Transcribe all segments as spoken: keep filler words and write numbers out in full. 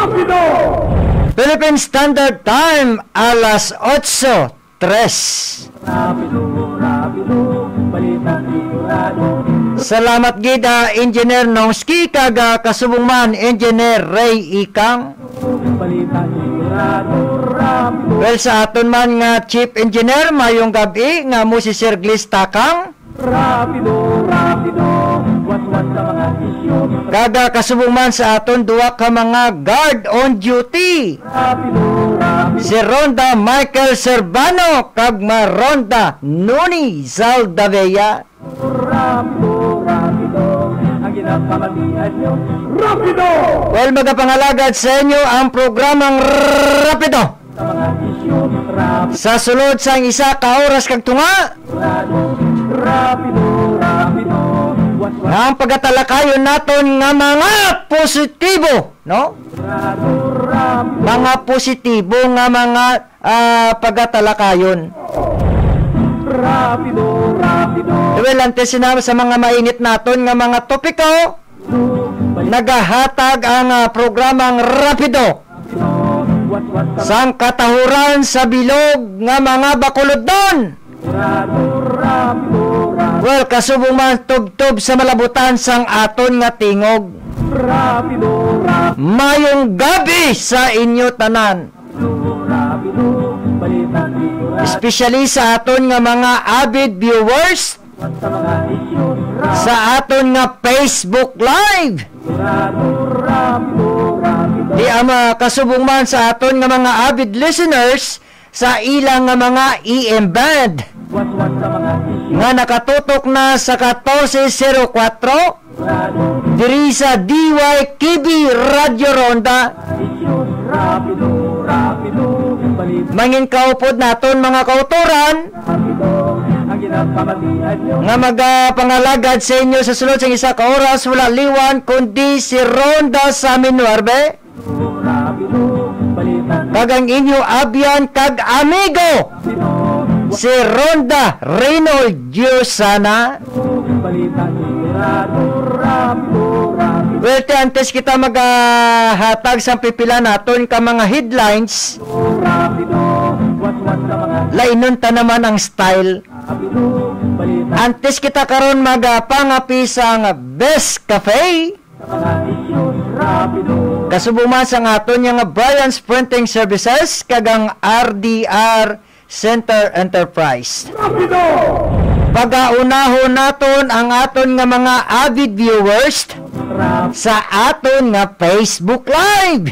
Rapido! Philippine Standard Time, alas otso tres. Rapido, rapido, balitang sigurado. Salamat gida Engineer Nongski kaga kasubong man Engineer Ray Ikang. Balitang sigurado, rapido. Well sa aton man nga Chief Engineer mayong gabi nga mo si Sir Glis Takang. Rapido, rapido, waswas sa mga isyo. Kaga kasubong man sa aton duwa ka mga guard on duty. Rapido, rapido. Si Ronda Michael Servano kag Maronda Nuni Zaldavea. Rapido, rapido, ang ginapamalihan nyo. Rapido! Well magapangalagad sa inyo ang programang Rapido. Sa mga isyo, rapido. Sa sulod sang isa ka oras kag tunga. Rapido, rapido, waswas. Nga ang pagatalakayon naton nga mga positibo, no? Rapido, rapido. Mga positibo nga mga ah, pagatalakayon. Rapido, rapido. Well, antes sinama sa mga mainit naton nga mga topiko, nagahatag ang ah, programang Rapido Waswas sa sang katahuran sa bilog nga mga bakulod doon. rapido, rapido, rapido. Well, kasubong man tub-tub sa malabutan sang aton nga tingog. Rapido, rapido, Mayong gabi sa inyo tanan. rapido, balitang sigurado. Especially sa aton nga mga avid viewers Sa mga isyo, sa aton nga Facebook Live. rapido, rapido, rapido. Di ama kasubong man sa aton nga mga avid listeners sa ilang nga mga E M band Waswas sa mga isyo, nga nakatutok na sa fourteen oh four rapido, diri sa D Y K B Radio Ronda. isyo, rapido, rapido, balitang Mangin kaupod naton mga kauturan rapido, ang ginapamalihan nyo. nga magapangalagad sa inyo sa sulod sa isa ka oras wala liwan kundi si Ronda sa Minuarbe Rapido, balitang kagang inyo abyan kag amigo rapido, si Ronda Reynold Diosana. balitang sigurado, rapido, rapido, Well, te, antes kita maghatag sa pipila naton ka mga headlines, rapido, waswas sa mga lainon ta naman ang style. rapido, balitang Antes kita karon magapangapi sa nga Best Cafe, sa mga isyo, rapido, kasubong man sa aton nga Brian's Printing Services kagang R D R Center Enterprise. rapido, Pagaunahon naton ang aton nga mga avid viewers rapido, sa aton nga Facebook Live.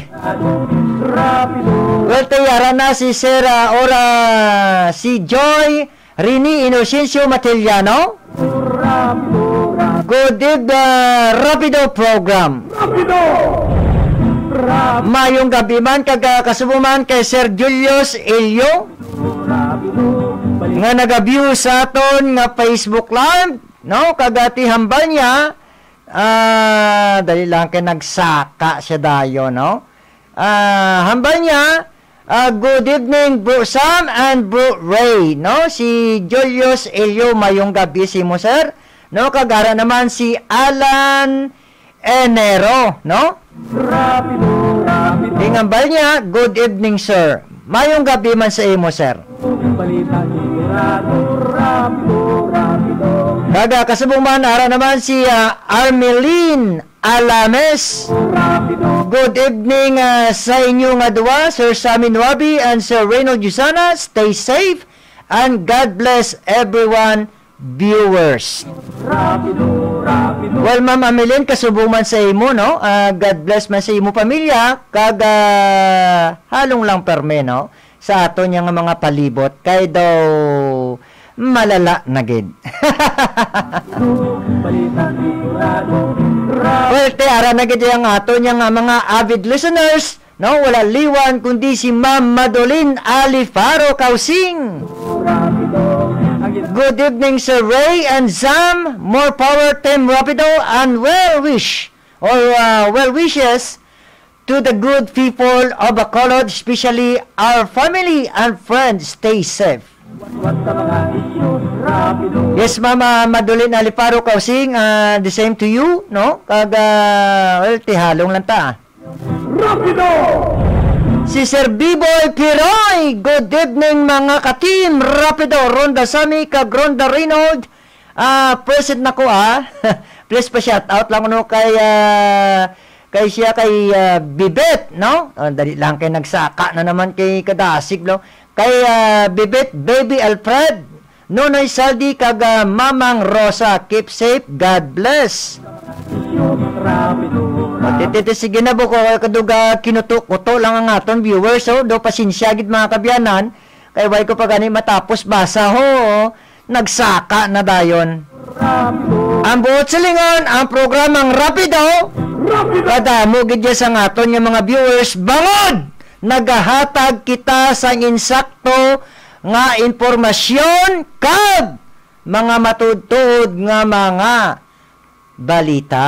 rapido, Well, tayara na si Sera ora si Joy Rini Inocencio Matiliano. rapido, rapido, Good evening, uh, Rapido program. rapido, rapido, Mayong gabi man kaga kasubuman kay Sir Julius Elio rapido, balitang nga naga-view sa aton nga Facebook Live, no? Kagati hambal niya. Ah, dali lang kay nagsaka siya dayo, no? Ah, hambal niya. Ah, good evening, Bro Sam and Bro Ray, no? Si Julius Elio mayong gabi si mo, sir. No, kagara naman si Alan Enero, no? rapido, rapido, Ingambal niya, good evening, sir. Mayong gabi man sa imo, sir. balitang sigurado, rapido, rapido, Kaga kasubong man ara naman si uh, Armeline Alames. rapido, Good evening uh, sa inyo nga duwa, Sir Samin Wabi and Sir Reynold Yusana. Stay safe and God bless everyone, viewers. rapido, rapido, Well, Ma'am Ameline, kasubong man sa imo, no? Uh, God bless man sa imo pamilya. Kaga halong lang perme, no? Sa ato niya nga mga palibot. Kay daw malala na gid. balitang sigurado, rapido, Well, te, ara na gid ang ato niya nga mga avid listeners, no? Wala liwan kundi si Ma'am Madolin Alifaro Kausing. rapido, ang ginapamalihan. Good evening, Sir Ray and Sam. More power, Team Rapido, and well wish or uh, well wishes to the good people of Bacolod, especially our family and friends. Stay safe. Waswas sa mga issues, rapido. Yes, Mama Madolin Alifaro Kausing, uh, the same to you, no? Kaga, well, tihalong lang ta. Rapido! Si Sir B-Boy Piroy, good evening mga ka-team Rapido, Ronda Sami, kag Ronda Reynold, ah, present na ko ah, please pa shout out lang no kay, uh, kay siya kay uh, Bibet, no? Uh, dali lang kay nagsaka na naman kay Kadasig, no? Kay uh, Bibet, Baby Alfred, Nonoy Saldi, kag uh, Mamang Rosa, keep safe, God bless. Matititi sige na po ko kaduga kinutok ko to lang ang aton viewers, so do pasensya gid mga kabyanan kay way ko pa gani matapos basa ho nagsaka na dayon. Ang buot silingon ang programang Rapido kadamo gid sa aton nga mga viewers bangod nagahatag kita sa insakto nga impormasyon kag mga matudtod nga mga balita.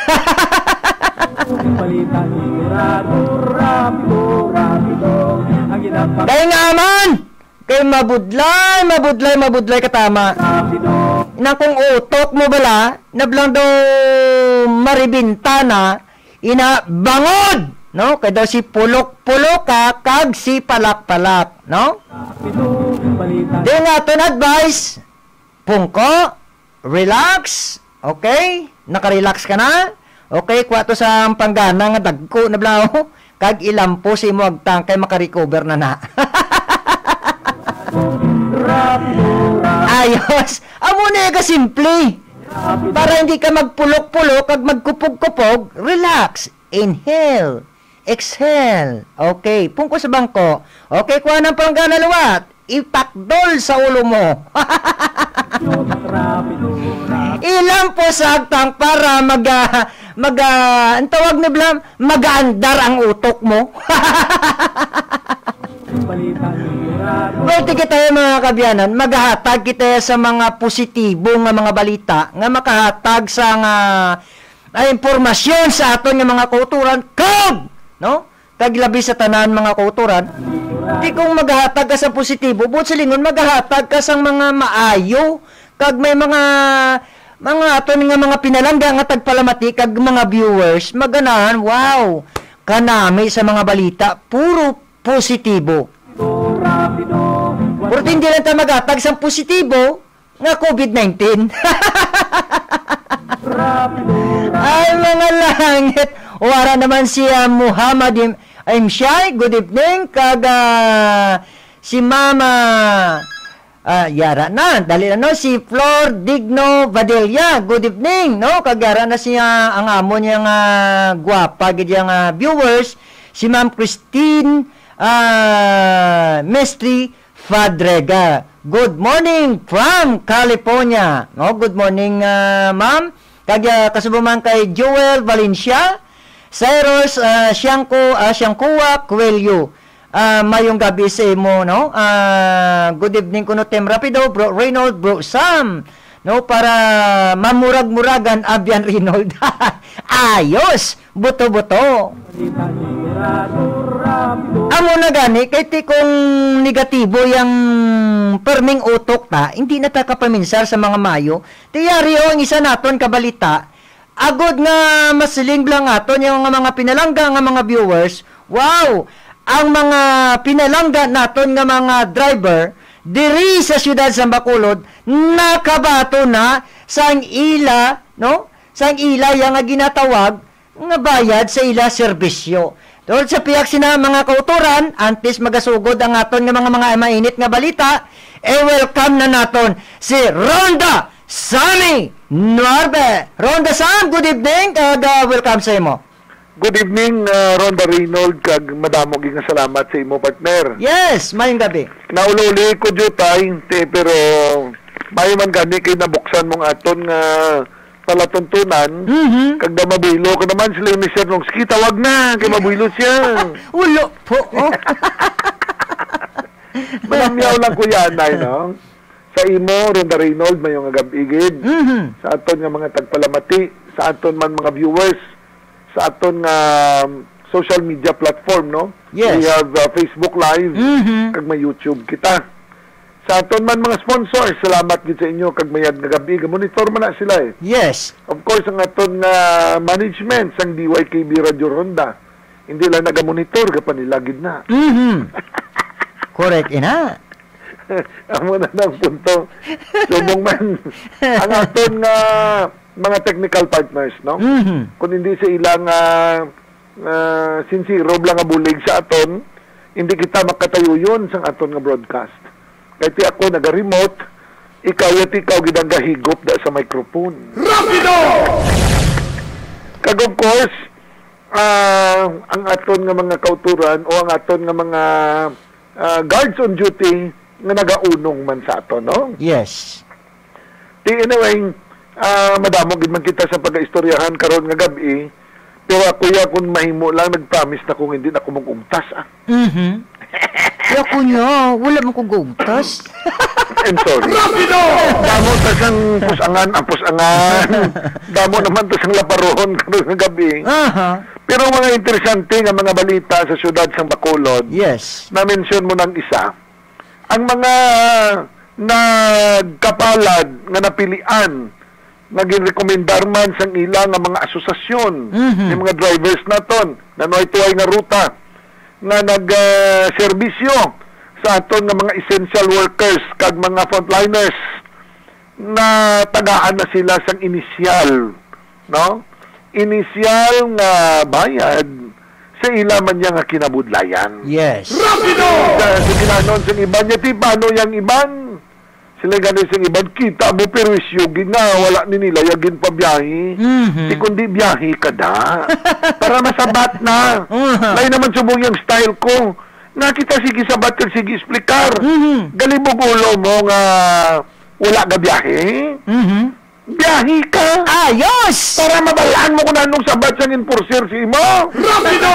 Kaya nga man, kay mabudlay, mabudlay, mabudlay katama. Na kung utok mo bala, nablang daw maribintana, ina bangod, no? Kaya daw si pulok-pulok ka, kag si palak-palak, no? Di nga ito advice, pungko, relax, okay? Naka-relax ka na? Okay, kuha to sa panggana nga dagko na blaw, kag ilampo si mo agtang kay makarecover na na. Ayos, amo na ka simple. Para hindi ka magpulok-pulok kag magkupog-kupog, relax, inhale, exhale. Okay, pungko sa bangko. Okay, kuha ng panggana luwat, ipakdol sa ulo mo. Ilang po sa agtang para mag uh, mag uh, ang tawag na blam magaandar ang utok mo. Well, tigit tayo mga kabyanan, maghahatag kita sa mga positibo nga mga balita nga makahatag sa nga uh, impormasyon sa aton nga mga kulturan kag no taglabi sa tanan mga kulturan. Di kung maghahatag ka sa positibo, buot sa lingon maghahatag ka sa mga maayo kag may mga mga aton nga mga pinalangga nga tagpalamati kag mga viewers maganahan, wow, kanami sa mga balita puro positibo. Puro hindi lang tayo maghatag sa positibo nga COVID nineteen. Ay mga langit, wala naman siya Muhammad I'm shy, good evening, kag uh, si Mama uh, Yara na, dali na no, si Flor Digno Vadilla, good evening, no, kagara na siya ang amo niya nga guwapa, gid nga viewers, si Ma'am Christine uh, Mestri Fadrega, good morning from California, no, good morning uh, ma'am, kag uh, kasubuman kay Joel Valencia, Cyrus uh, Siangko uh, Siangkuwa Coelho. Uh, mayong gabi sa imo, no? Uh, good evening kuno Tem Rapido, Bro Reynold, Bro Sam, no? Para mamurag-muragan Abian Reynold. Ayos, buto-buto. Amo na gani kay ti kung negatibo yang perming utok ta, hindi na ta kapaminsar sa mga mayo. Tiyari o ang isa naton kabalita. Agod nga masiling blang aton yung mga pinalangga nga mga viewers. Wow! Ang mga pinalangga naton nga mga driver diri sa siyudad sa Bacolod nakabato na sang ila, no? Sang ila yang nga ginatawag nga bayad sa ila serbisyo. Tungod sa piyak sina mga kauturan, antes magasugod ang aton nga mga mga mainit nga balita, eh welcome na naton si Ronda Sami Norbe. Ronda Sam, good evening, kag uh, welcome sa imo. Good evening, uh, Ronda Reynold, kag madamo ging salamat sa imo partner. Yes, mayong gabi. Naululi ko jutay, te, pero may man gani kay nabuksan mong aton nga palatuntunan, Mm-hmm. kag da mabilo ko naman sila ni Sir Nongski, tawag na, kay mabilo siya. Ulo po, oh. Manamyaw lang ko yan, ay, no? Sa imo, Ronda Reynold, mayong agabigid. Mm-hmm. Sa aton nga mga tagpalamati, sa aton man mga viewers, sa aton nga um, social media platform, no? Yes. We have uh, Facebook Live, Mm-hmm. kag may YouTube kita. Sa aton man mga sponsors, salamat gid sa inyo kag mayad nga gabi, monitor man na sila eh. Yes. Of course, ang aton nga management sang D Y K B Radio Ronda. hindi lang nagamonitor ka pa nila gid na. Mhm. Correct ina. Amo na ng punto. Subong man ang aton nga mga technical partners, no? Mhm. Kung hindi sa ilang uh, uh, sincero lang nga bulig sa aton, hindi kita makatayo yun sa aton nga broadcast. Kaya ti ako naga-remote, ikaw at ikaw gidang gahigop da sa microphone. Rapido! Kag of course, uh, ang aton nga mga kauturan o ang aton nga mga uh, guards on duty nga nagaunong man sa aton, no? Yes. Di anyway, uh, madamo gid man kita sa pag-istoryahan karon nga gabi, pero ako ya kung mahimo lang nag-promise na kung hindi na ko mong-ugtas ah. Mhm. Kaya kunya, wala mo kong gugtas. I'm sorry. Rapido! Damo ta sang pusangan, ang pusangan. Damo naman ta sang laparon karon nga gabi. Aha. Pero mga interesante nga mga balita sa syudad sang Bacolod. Yes. Na-mention mo ng isa. Ang mga nagkapalad nga napilian naging rekomendar man sang ilang nga mga asosasyon, Mhm. yung mga drivers naton na noy tuway nga ruta nga nag-serbisyo sa aton nga mga essential workers kag mga frontliners na tagaan na sila sang inisyal, no? Inisyal nga bayad sa ila man niya nga kinabudlayan. Yes. Rapido! Sa sa ginanon sa iban niya, ti paano yang iban? Sila ganin sa iban, kita mo perwisyo, gina, wala ni nila, yagin pa biyahe. Mhm. Di kundi biyahe ka da. Para masabat na. Uh-huh. Lain naman subong yung style ko. Nakita sige sabat kag sige explikar. Mhm. Galibog ulo mo nga wala ka biyahe. Mhm. Biyahe ka. Ayos! Para mabalaan mo kung anong sabat sang enforcer si mo. Rapido!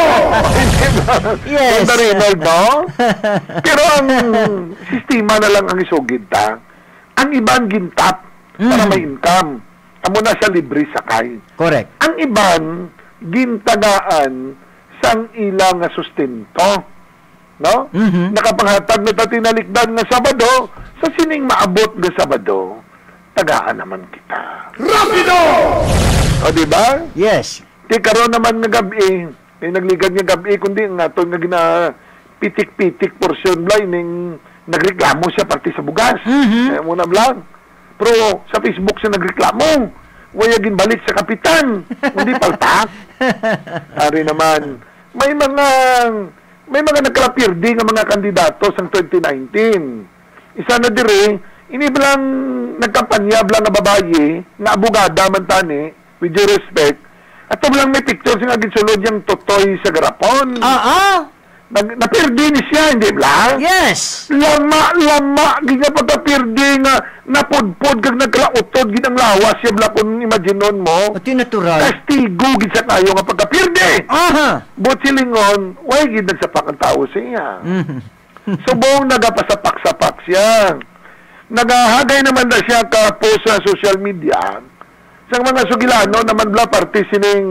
Yes. Ganda rin, no? Pero ang sistema na lang ang isugid ta. Ang iban gintap para Mhm. may income. Amo na sa libre sakay. Correct. Ang iban gintagaan sang ilang nga sustento. No? Mhm. Nakapanghatag na tatinalikdan nga Sabado, sa sining maabot nga Sabado, tagaan naman kita. Rapido! O, di ba? Yes. Di karon naman nga gabi, may nagligad nga gabi, kundi nga ito nga gina pitik-pitik porsyon blay ning nagreklamo siya pati sa bugas. Mhm. Eh, muna lang. Pero sa Facebook siya nagreklamo. Waya ginbalik sa kapitan. Hindi palpak. Ari naman, may mga may mga nagkalapirdi nga mga kandidato sa twenty nineteen. Isa na dire, ini bilang nagkampanya bilang nga babaye, nga abogada man tani, with due respect, ato bilang may picture siya nga ginsulod yung totoy sa garapon. Ah, ah. Nag, napirdi ni siya, hindi ba? Yes. Lama, lama, giga pagkapirdi nga, napudpod, kag nagkalautod, ginang lawas, siya bla kung imaginon mo, Ito natural. kastigo, gid sa kayo nga pagkapirdi. Aha. But silingon, way gid nagsapak ang tao siya. Mhm. Subong nagapasapak-sapak siya. Nagahagay naman na siya ka post sa social media. Sa mga sugilano naman bla parte sining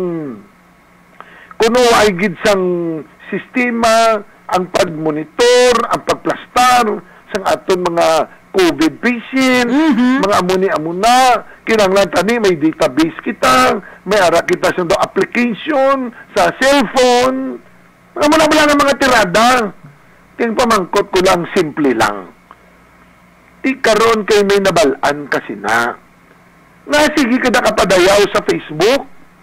kuno ay gid sang sistema, ang pagmonitor, ang pagplastar sang aton mga COVID patient, Mhm. mga amuni-amuna, kinahanglan tani may database kita, may ara kita sa do application sa cellphone. Mga mula-mula ng mga tirada. Ting pamangkot ko lang, simple lang. Di karon kay may nabalaan kasi na. Nga sige ka na kapadayaw sa Facebook.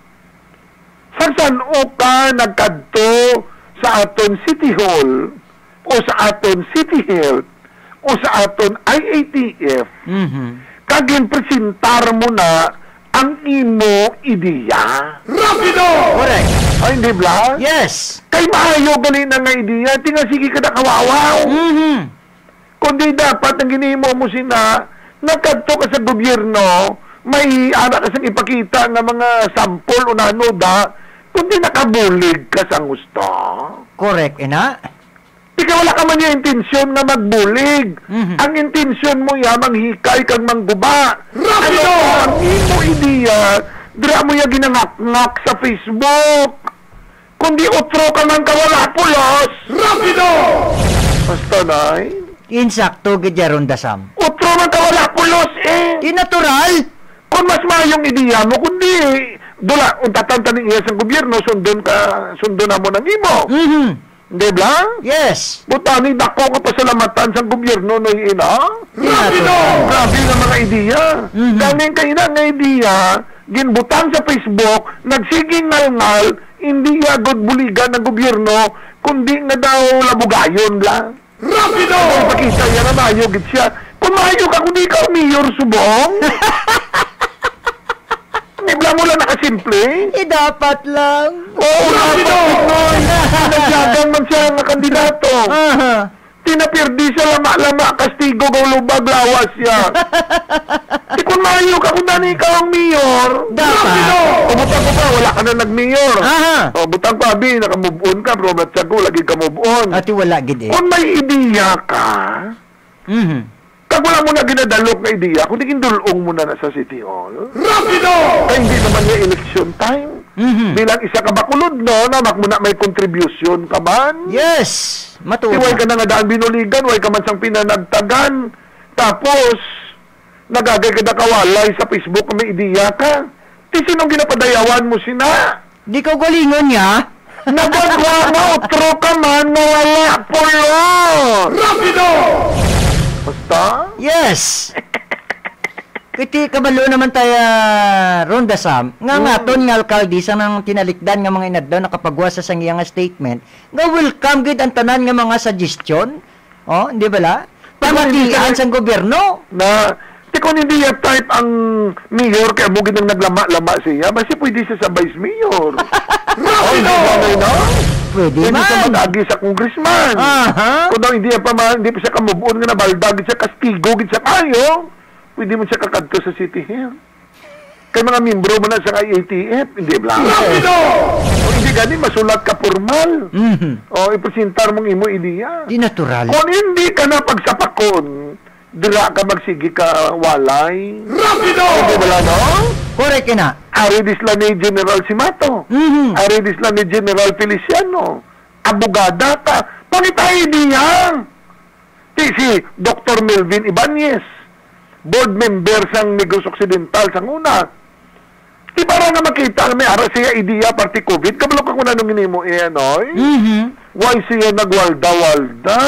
Saan o ka nagkadto sa aton City Hall o sa aton City Health o sa aton I A T F, Mhm. kagin presentar mo na ang imo ideya. Rapido! Correct. Ay, hindi ba? Yes. Kay maayo gali na nga ideya, tinga sige ka na kawawaw. Mhm. Kundi dapat ang ginimo mo sina, nagkadto ka sa gobyerno, may ara ka sang ipakita nga mga sample o nanoda, kundi nakabulig ka sa gusto. Correct ina. Ika wala ka man yung intensyon na magbulig. Mhm. Ang intensyon mo ya, manghikay kang mangguba. Rapido! Ano ang imo ideya, dira mo ya ginangak-ngak sa Facebook. Kundi utro ka man kawala pulos. Rapido! Basta na eh. Insakto gid yaron dasam. Utro man kawala pulos eh. Di natural. Kung mas mayong ideya mo, kundi dula, untatan taning iya sa gobyerno, sundon ka, sundon na mo ng imo. Mhm. Di ba? Yes. Butani, dako ka pasalamatan sa gobyerno no ina. Grabe no! Grabe nga mga ideya. Mhm. Galing kayo na nga ideya, ginbutan sa Facebook, nagsiging ngal-ngal, hindi agad buligan ng gobyerno, kundi nga daw labugayon lang. Rapido! Ay, pakita niya na mayo, git siya. Kung mayo ka, kundi ka mayor subong. Nibla mo lang nakasimple. Eh, dapat lang. Oo, rapido! Naglagang man siya nga kandidato. Aha. Tinapirdi siya lama-lama, kastigo, gaulubag, lawas siya. Di kung mayo ka, kung nani ka ang mayor. Dapat. O, butang ko pa, wala ka na nag-mayor. Aha. O, butang ko, abi, naka-move on ka, bro, matsago, lagi ka move on. Ati wala gid eh. Kung may ideya ka, Mhm. kag wala mo na ginadalok na ideya, kung di kindulong mo na na sa City Hall. Rapido! Ay, hindi naman niya election time. Mhm. Bilang isa ka bakulod, no, namak mo na may contribution ka man. Yes. Matuwa. Iway ka na nga daan binuligan, way ka man sang pinanagtagan. Tapos, nagagay ka na kawalay sa Facebook kung may ideya ka. Di sinong ginapadayawan mo sina? Di ko galingon niya. Nagagwa na, utro ka man, nawala pulo! Rapido! Basta? Yes. Kiti kabalo naman tayo Ronda Sam. Nga nga ton nga alkalde sa nang tinalikdan nga mga inadlaw nakapagwa sa sang iyang statement. Nga welcome gid ang tanan nga mga suggestion. Oh, di ba la? Pamatian sang gobyerno. Na, di kung hindi yung type ang mayor, kaya mo ginang naglama-lama siya, basi pwede siya sa vice mayor. Rapido! No? Pwede Pwede siya man. mag-agi sa congressman. Aha. Kung daw hindi pa ma, hindi pa siya kamubuon nga na baldagid siya, kastigo, gid siya kayo, pwede mo siya kakadto sa City Hall. Kay mga membro mo na sa I A T F, hindi ba? Rapido! O hindi gani, masulat ka formal. Mhm. O ipresentar mong imo ideya. Di natural. Kung hindi ka na pagsapakon, dira ka magsigi ka walay. Rapido! Hindi ba no? Correct na. Ari disla ni General Simato. Mhm. Ari disla ni General Feliciano. Abogada ka. Pangitay niya. Ti si Doctor Melvin Ibanez, board member sang Negros Occidental sang una. Di para nga makita may ara siya ideya party COVID. Kabalo ka kung anong inimo eh, anoy? Mhm. Why siya nagwalda-walda?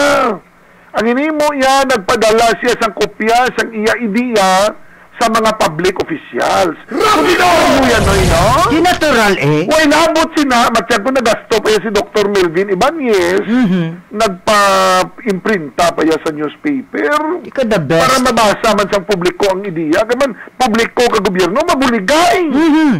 Ang inimo niya, nagpadala siya sang kopya sang iya ideya sa mga public officials. Rapido! Ano yan, no, no? Di natural eh. Why nabot sina, matyag ko nagasto pa yan si Doctor Melvin Ibanez, Mhm. nagpa-imprinta pa yan sa newspaper, Ikaw the best. para mabasa man sang publiko ang ideya. Kaya man, publiko ka gobyerno, mabuligay. Mhm.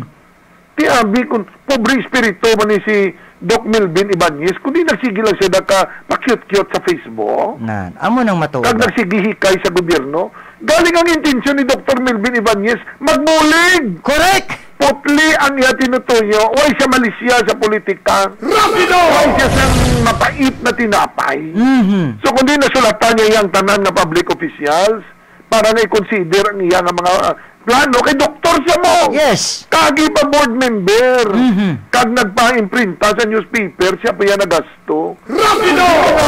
Tiabi kung pobre espiritu man ni si Doc Melvin Ibanez, kundi nagsige lang siya ka pa-cute-cute sa Facebook, Nan, amo nang matuwa. kag nagsigihikay sa gobyerno, galing ang intensyon ni Doctor Melvin Ibanez, magbulig! Correct. Putli ang iya tinutuyo, way siya malisya sa politika. Rapido! Way siya sang mapait na tinapay. Mhm. So kundi nasulatan niya yung tanan ng public officials, para na i-consider ang iya nga mga uh, plano, kay doktor siya mo. Yes. Kagi pa board member. Mhm. Kag nagpa-imprinta sa newspaper, siya pa yan nagasto. Rapido!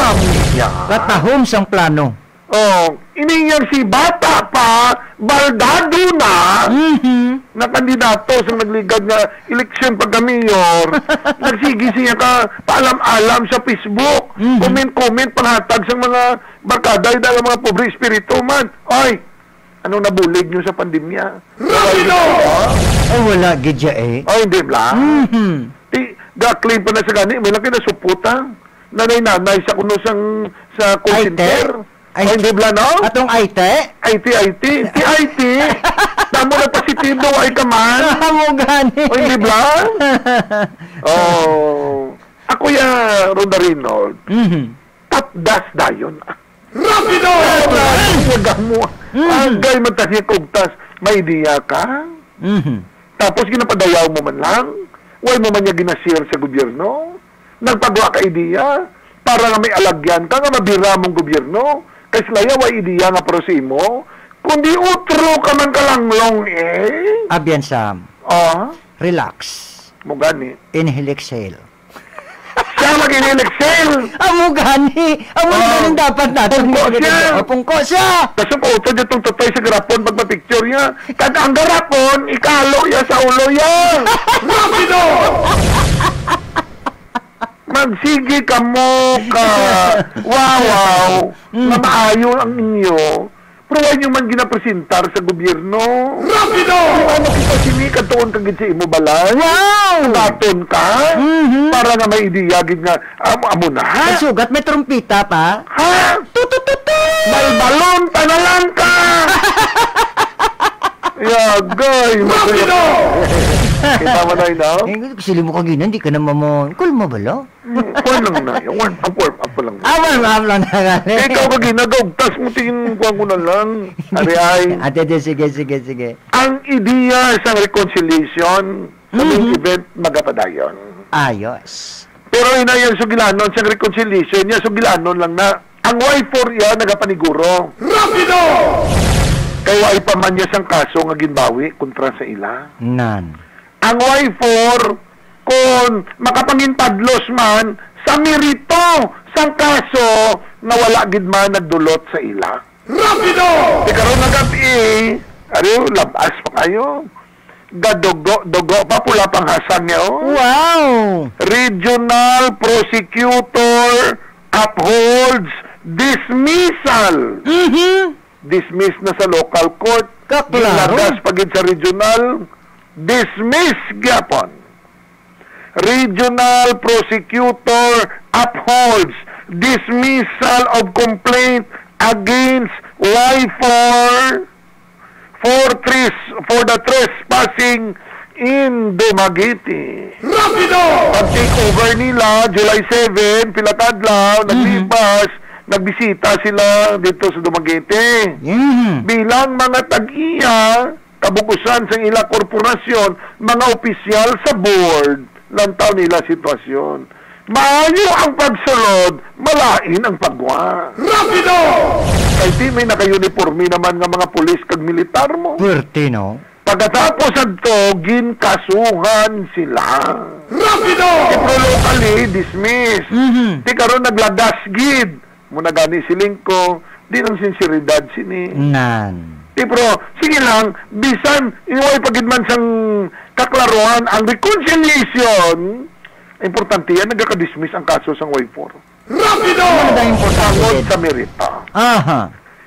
Katahom sang plano. Oh, iniyang si bata pa, baldado na, Mhm. na kandidato sa nagligad nga eleksyon pagka-mayor, nagsigi siya ka paalam-alam sa Facebook, Mhm. comment-comment, panghatag sa mga barkada, dahil ang mga pobre espiritu man. Ay, anong nabulig nyo sa pandemya? Rapido! Ay wala gidya eh. Ay, hindi ba? Mhm. Ti, ga-claim pa na sa gani, may laki na suputa. Nanay-nanay sa kuno sang sa call Ay, center. te. Ay, Ay, hindi ba, no? Atong I T? I T, I T. Ti, I T. Tamo na positibo, ay ka man. Amo gani. O, hindi ba? Oh. Ako ya, Ronda Reynolds. Mhm. Top das dayon. Rapido! Huwag mo. Agay matahik ugtas. May idea ka? Mhm. Tapos ginapadayaw mo man lang. Huwag mo man niya ginashare sa gobyerno. Nagpagawa ka ideya. Para nga may alagyan ka nga mabira mong gobyerno. Kasi laya, way ideya nga prosi mo. Kundi utro ka man kalanglong eh. Abyan Sam. Ah, Relax. mo gani. Inhale, exhale. Siya mag-in-excel. Amo gani. Amo Oh. gani dapat natin. Pungko siya. Oh, pungko siya. Kasi kung ito dyan itong tutay sa garapon pag ma-picture niya. Kad ang garapon, ikalo ya sa ulo ya. Rapido! Magsige ka mo ka. Wow, wow. Na maayo ang inyo. Pero why nyo man ginapresentar sa gobyerno? Rapido! Ano kita sini katuon kagid sa imo balay? Wow! Baton ka? Mhm. Para nga may idea gid nga amo, amo na ha? May sugat, may trumpita pa. Ha? Tutututu! Balbalon, tanalan ka! Yagay! Rapido! Kita mo na yun, no? Eh, sili mo kagina, hindi ka naman mo. Kulma ba lo? Warm lang na. Warm up, warm up lang. Awan, awan lang na gani. Eh, ikaw kagina, gawtas mo tingin ko ko na lang. Ari ay, Ate, ate, sige, sige, sige. ang ideya sa reconciliation sa main event magapadayon. Ayos. Pero ina yan sugilanon sa reconciliation niya, sugilanon lang na ang Y four yan nagapaniguro. Rapido! Kaya ay pa man niya sang kaso nga ginbawi kontra sa ila. Nan. Ang Y four kung makapanginpadlos man sa mirito sang kaso na wala gid man nagdulot sa ila. Rapido! Di karon nagabi, ano, labas pa kayo. Gadogo, dogo pa pula pang hasang niya, oh. Wow! Regional Prosecutor upholds dismissal. Mhm. Dismiss na sa local court. Kaklaro. Ginagas pagid sa regional. Dismiss gyapon. Regional Prosecutor upholds dismissal of complaint against Y four for, tres, for the trespassing in Dumaguete. Rapido! Pag-take over nila, July seventh, Pilatadlaw, naglipas, nagbisita sila dito sa Dumaguete. Mhm. Bilang mga tag-iya, kabukusan sa ila korporasyon, mga opisyal sa board, lantaw nila sitwasyon. Maayo ang pagsulod, malain ang pagwa. Rapido! Kay di may naka-uniforme naman nga mga pulis kag militar mo. Puerte, no? Pagkatapos adto, ginkasuhan sila. Rapido! Pero locally, dismiss. Mhm. Di karon naglagas gid. Muna gani silingko, di ng sinseridad sini. Nan. Di pero, sige lang, bisan, iway pagid man sang kaklaruan, ang reconciliation, importante yan, nagkaka-dismiss ang kaso sang Y four. Rapido! Ano na importante? Tangod sa merita. Aha.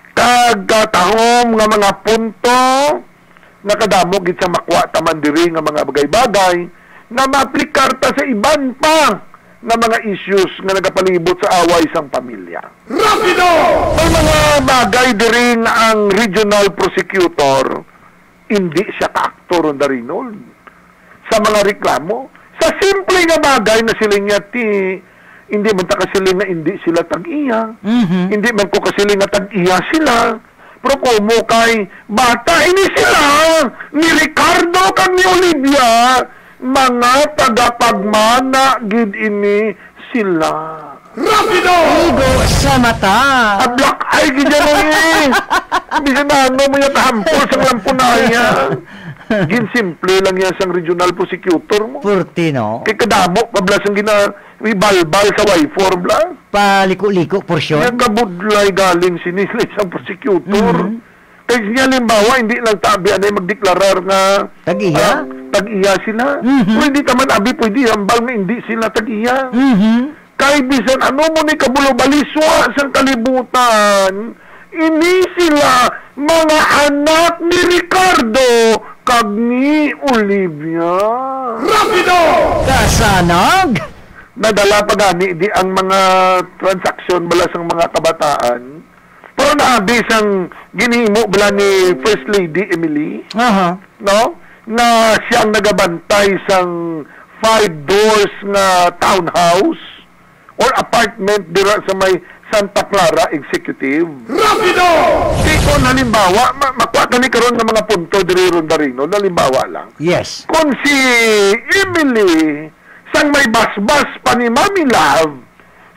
Kagkatahom nga mga punto, nakadamo gid sa makwa taman diri nga mga bagay-bagay, na maaplikar ta sa iban pa nga mga issues nga nagapalibot sa away sang pamilya. Rapido! May mga bagay diri nga ang regional prosecutor hindi siya ka-aktor on the Rinol. Sa mga reklamo, sa simple nga bagay na siling nga ti, hindi man ta kasiling nga hindi sila tag-iya. Mhm. Hindi man ko kasiling nga tag-iya sila. Pero kumo kay bata ini sila ni Ricardo kag ni Olivia, mga tagapagmana gid ini sila. Rapido! Igo sa mata. A black eye gid yan eh. Bisan na ano mo yung kahampol sa lampunaya. Gin simple lang yan sang regional prosecutor mo. Puerte, no? Kay kadamo, pablas ang gina, balbal sa Y four bla. Paliko-liko, porsyon. Yan kabudlay galing sinilay sa prosecutor. Mhm. Kaya niya limbawa, hindi lang tabi anay magdeklarar nga Tag-iya? ah, tag-iya sila. Mhm. Kung hindi taman abi pwede hambal nga hindi sila tag-iya. Mhm. Kay bisan ano mo ni kabulobaliswa sa kalibutan, ini sila mga anak ni Ricardo kag ni Olivia. Rapido! Kasanag? Nadala pa gani di ang mga transaksyon bala sang mga kabataan. Pero naabis ang ginhimo bala ni First Lady Emily, Aha. no? Na siyang nagabantay sang five doors nga townhouse or apartment dira sa may Santa Clara Executive. Rapido! Di ko halimbawa, ma makuha ka ni karon ng mga punto diri ron darino, halimbawa lang. Yes. Kung si Emily sang may basbas pa ni Mami Love,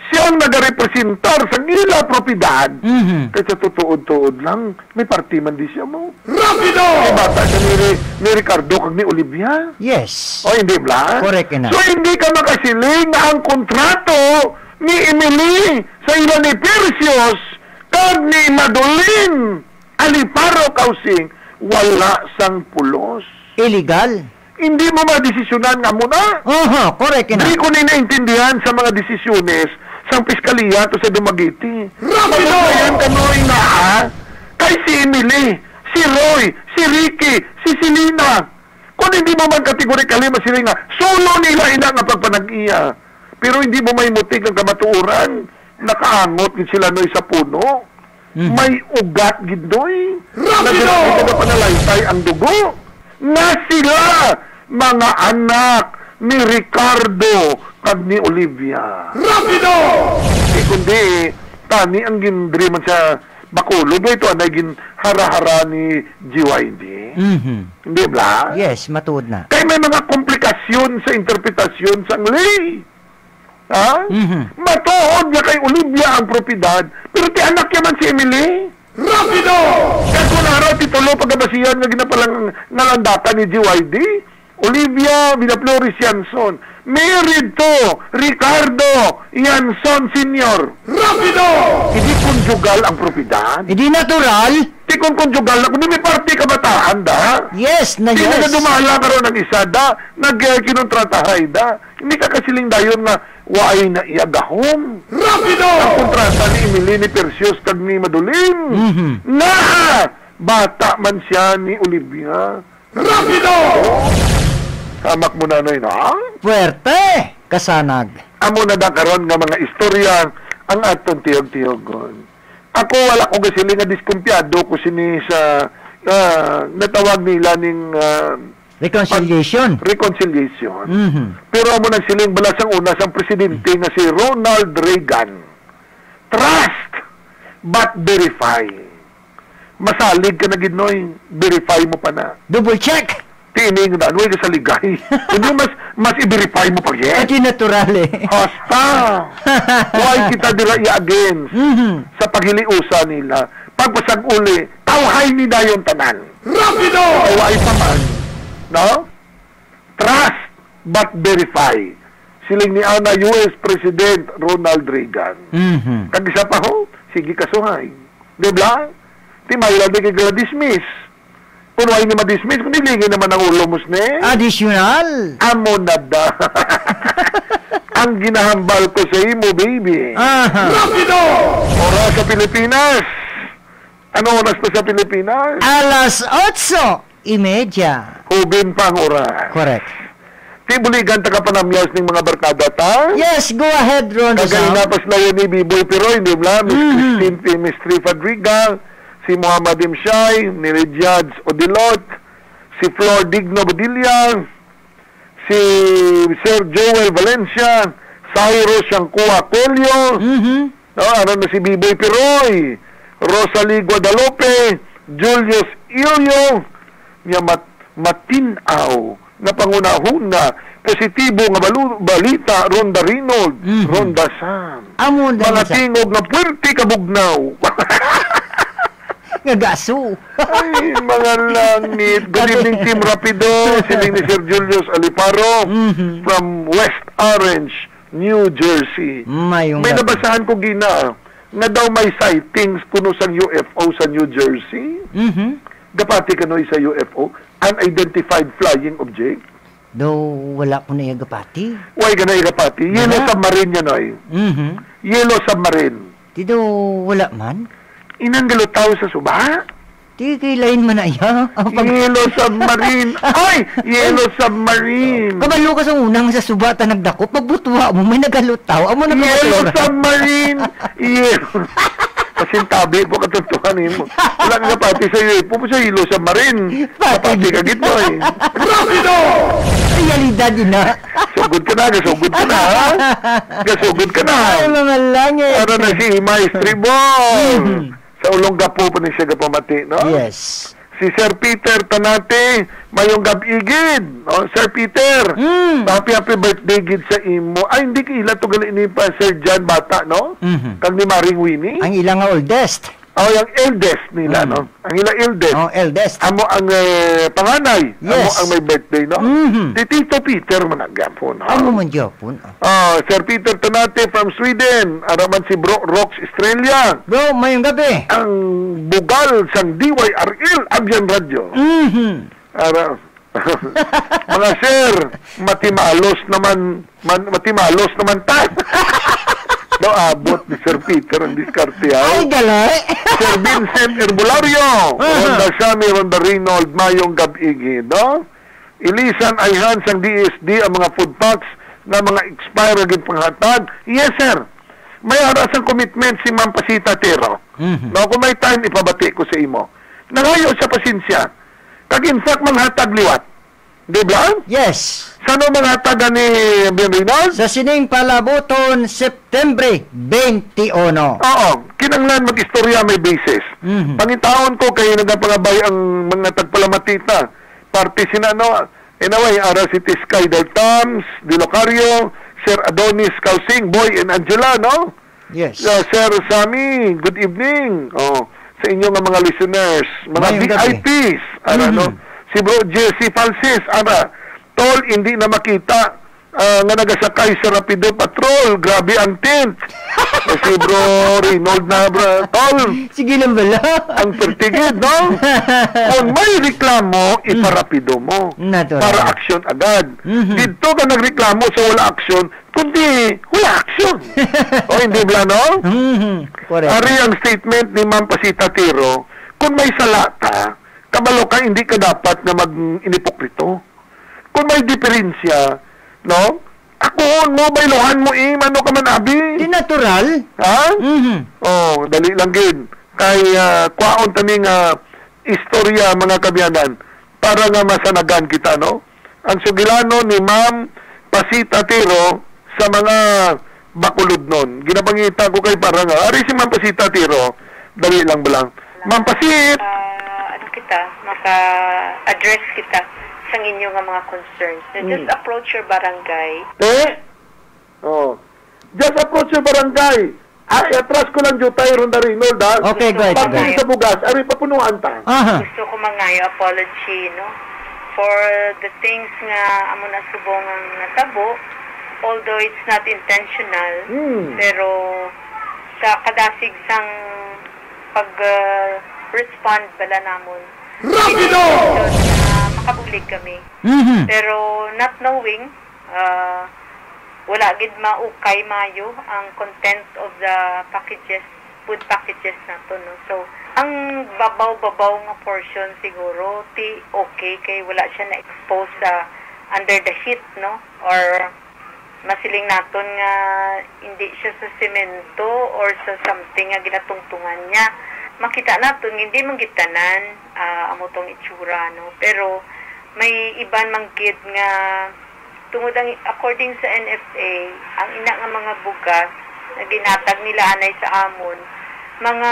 siyang nagarepresentar sa ila propiedad. Mhm. Kaya sa tutuod-tuod lang, may party man di siya mo. Rapido! Ay, bata siya ni, ni Ricardo kag ni Olivia. Yes. O, hindi ba? Correct ina. So, hindi ka makasiling na ang kontrato ni Emily sa ila ni Perseus kag ni Madolin Aliparo Kausing wala sang pulos. Illegal. Hindi mo madesisyonan nga muna. Oho, correct ina. Hindi ko ninaintindihan sa mga desisyones sa piskalya to sa Dumaguete. Rapido! Yan kanoy na ha? Kay si Emily, si Roy, si Ricky, si Selena. Kung hindi mo man kategorikali masili nga, solo nila ina nga pagpanag-iya. Pero hindi mo may mutig ng kamatuuran. Nakaangot gid sila noy sa puno. Mhm. May ugat gid noy. Rapido! Nagdala na panalaysay ang dugo. Na sila mga anak ni Ricardo kag ni Olivia. Rapido! Eh, kundi, tani ang gindri man sa Bacolod, ito anay gin hara-hara ni G Y D. Mhm. Hindi ba? Yes, matuod na. Kaya may mga komplikasyon sa interpretasyon sa lay. Ha? Mhm. Matuod niya kay Olivia ang propiedad, pero ti anak niya man si Emily. Rapido! Kaya kung araw titulo pagkabasihan nga ginapalang nalandatan ni G Y D, Olivia Villaflores Yanson, married to Ricardo Yanson Senior. Rapido! Hindi konjugal ang propiedad. Hindi natural. Hindi kung konjugal na, kundi may party kabataan da. Yes na Hindi yes. na dumala ka ron ng isa da, nag-kinontratahay da. Hindi ka kasiling dayon na waay na iagahom. Rapido! Ang kontrata ni Emily ni Perseus kag ni Madolin. Mhm. Na! Bata man siya ni Olivia. Rapido! Hamak mo na noy na. Puerte. Kasanag. Amo na da karon nga mga istorya ang aton tiyog-tiyogon. Ako wala ko gasiling nga diskumpiyado ko sini sa ah, natawag nila ning ah, Reconciliation. reconciliation. Mhm. Pero amo nang siling balas ang una sang presidente nga si Ronald Reagan. Trust but verify. Masalig ka na ginoy, verify mo pa na. Double check. Tining na, ano ka sa ligay. Hindi mas, mas i-verify mo pa yan. Ito natural eh. Hasta! Why kita dira i-against Mhm. sa paghiliusa nila? Pagpasag uli, tawhay ni dayon tanan. Rapido! Why pa man? No? Trust but verify. Siling ni Ana U S President Ronald Reagan. Mhm. Kag isa pa ho, sige kasuhay. Di ba? Di mayroon din kay dismiss. Kung why ni ma-dismiss, kung nilingin naman ang ulo mo ne. Additional. Amo na da. Ang ginahambal ko sa imo, baby. Aha. Rapido! Oras sa Pilipinas. Ano oras pa sa Pilipinas? Alas otso y media. Hubin pang oras. Correct. Tibuligan taga panamyas ng mga barkada ta. Yes, go ahead, Ron. Kagay napas na yun ni B-Boy Piroy, di ba? Miss Mhm. Christine P. Miss Tri Fadriga, si Muhammad Imshay, ni Rejadz Odilot, si Flor Digno Badilla, si Sir Joel Valencia, Cyrus Shankua Colio, Mhm. no, ano na si B-Boy Piroy, Rosalie Guadalupe, Julius Ilio, niya mat matinaw na pangunahuna, positibo nga balu- balita, Ronda Reynold, Mhm. Ronda Sam, Amo na mga sa tingog na puwerte kabugnaw. ngagaso. Ay, mga langit. Good evening, Team Rapido. Siling ni Sir Julius Aliparo Mhm. from West Orange, New Jersey. Mayong May nabasahan ko gina nga daw may sightings kuno sa U F O sa New Jersey. Mhm. Dapati kanoy sa U F O, unidentified flying object. Do wala ko na yagapati. Why ganay dapati? Yellow Wala. submarine yan oy. Mhm. Yellow submarine. Tido wala man. Inanggalo tao sa suba? Di kilain man na iya. Ang pag- Yellow submarine. Ay! Yellow submarine. Kabalo ka sa unang sa subata nagdako. Pagbutwa mo, may nagalutaw. Amo na Yellow kamasura. submarine. Yellow. Kasintabi po katuntuhanin mo. Wala nga pati sa iyo. Pupo sa yellow submarine. Pati ka gito eh. Rapido! Realidad yun na. Sugod ka na. Gasugod ka na. ha? Gasugod ka na. Ay, mga langit. Ano na si Maestri Ball. Sa ulong gapo pa ni siya gapamati, no? Yes. si Sir Peter Tanate, mayong gab-igid. Oh, Sir Peter, Mm. happy happy birthday gid sa imo. Ay, hindi kila to gali ni pa Sir John bata, no? Mhm. Kag ni Maring Winnie. Ang ilang nga oldest. Oh, yung eldest nila, Mm. no? Ang ilang eldest. Oh, eldest. Amo ang eh, panganay. Amo Yes. ang may birthday, no? Mhm. Si Tito Peter managapon. Ano man Japon? Ah, Sir Peter Tanate from Sweden. Araman si Bro Rox Estrella. Bro, mayong gabi. Ang bugal sang D Y R L Agyan Radio. Mhm. Ara. Mga sir, matimalos naman, man, matimalos naman ta. No, abot ni Sir Peter ang diskarte Ay, ha. galay. Sir Vincent Herbolario. Ronda Shami, Ronda Reynold, Mayong Gab-igi, no? Ilisan Ayhan sang D S D ang mga food packs na mga expire agad panghatag. Yes, sir. May aras ang commitment si Ma'am Pasita Tero. Mhm. No, kung may time, ipabati ko sa imo. Nangayo sa pasensya. Kag in fact, manghatag liwat. Di ba? Yes. Sano manghatag ni Ben Reynolds? Sa sining palabuton, September twenty-uno. Oo. Kinanglan mag-istorya may basis. Mhm. Pangitaon ko kay nagapangabay ang mga tagpalamatita. Parte sina no, anyway, ara si Tiskay Del Tams, Dilocario, Sir Adonis Calsing, Boy and Angela, no? Yes. Uh, Sir Sammy, good evening. Oh, sa inyo nga mga listeners, mga Mayong V gabi. I Ps, ara, Mhm. no? Si Bro Jesse Falsis, ara, tol, hindi na makita ah, nga nagasakay sa Rapido Patrol. Grabe ang tint. Eh, si Bro Reynold na, bro, tol, Sige lang bala. ang pertigid, no? Kung may reklamo, iparapido mo. Natural. Para action agad. Mhm. Dito ka nagreklamo sa wala action, kundi wala action. O hindi ba, no? Mhm. Correct. Ari ang statement ni Ma'am Pasita Tiro, kung may salata, kabalo ka, hindi ka dapat na mag-inipokrito. Kung may diferensya, no? Ako, mo, bailuhan mo eh, ano ka man, abi? Di natural. Ha? Mhm. Oh, dali lang gid. Kay uh, kwaon tani nga istorya mga kabyanan para nga masanagan kita, no? Ang sugilano ni Ma'am Pasita Tiro sa mga bakulod nun. Ginapangita ko kay para nga, ari si Ma'am Pasita Tiro, dali lang balang. Ma'am Pasit, Ah, ano kita, maka-address kita sa inyo nga mga concerns. So, just Mm. approach your barangay. eh? Oh. Just approach your barangay. Ay, atras ko lang jutay ronda Reynold, ha? Okay, go ahead, Pag go ahead. sa bugas, ari papunuan ta. Aha. Gusto ko mangayo apology, no? For the things nga amo na subong ang natabo, although it's not intentional, Hmm. pero sa kadasig sang pag-respond bala namon. Rapido! Na makabulig kami. Mhm. Pero not knowing, uh, wala gid maukay mayo ang content of the packages, food packages nato, no. So, ang babaw-babaw nga portion siguro ti okay kay wala siya na expose sa under the heat, no, or masiling naton nga hindi siya sa semento or sa something nga ginatungtungan niya. Makita naton hindi man gitanan uh, amo tong itsura, no, pero may iban manggid nga tungod ang according sa N F A ang ina nga mga bugas na ginatag nila anay sa amon mga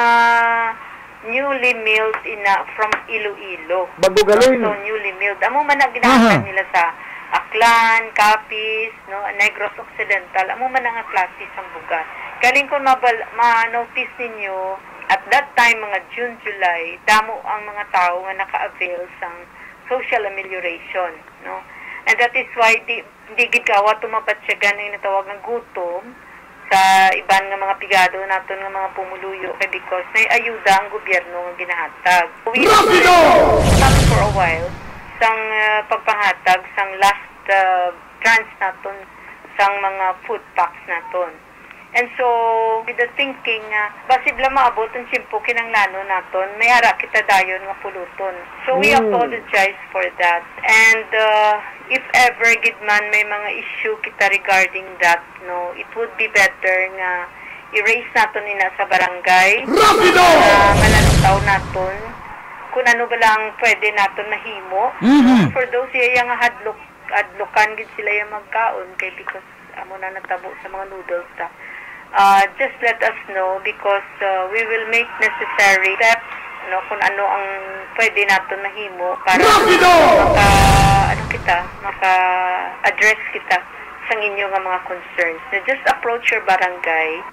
newly milled ina from Iloilo. Bago galing. So newly milled amo man ang ginatag Aha. nila sa Aklan, Capiz, no, Negros Occidental, amo man ang klase sang bugas. Galing ko mabal- ma-notice ninyo at that time mga June, July, damo ang mga tao nga naka-avail sang social amelioration, no? And that is why di, di gid kawa tumapat siya ganang natawag ng gutom sa iban nga mga pigado naton nga mga pumuluyo kay because may ayuda ang gobyerno nga ginahatag. We Rapido! stop for a while sang uh, pagpahatag sang last uh, grants naton sang mga food packs naton. And so, with the thinking, uh, basibla maabot ang simpo kinanglano naton, may ara kita dayon nga puluton. So, we Mm. apologize for that. And uh, if ever gid man may mga issue kita regarding that, no, it would be better nga i-raise naton ina sa barangay. Rapido! Uh, malantaw naton kung ano ba lang pwede naton mahimo. Mhm. For those iya nga hadlok, adlokan gid sila yung magkaon kay because amo na natabo sa mga noodles ta. Uh, just let us know because uh, we will make necessary steps no, kung ano ang pwede nato mahimo para Rapido! maka ano kita, maka-address kita sa inyo nga mga concerns. So just approach your barangay.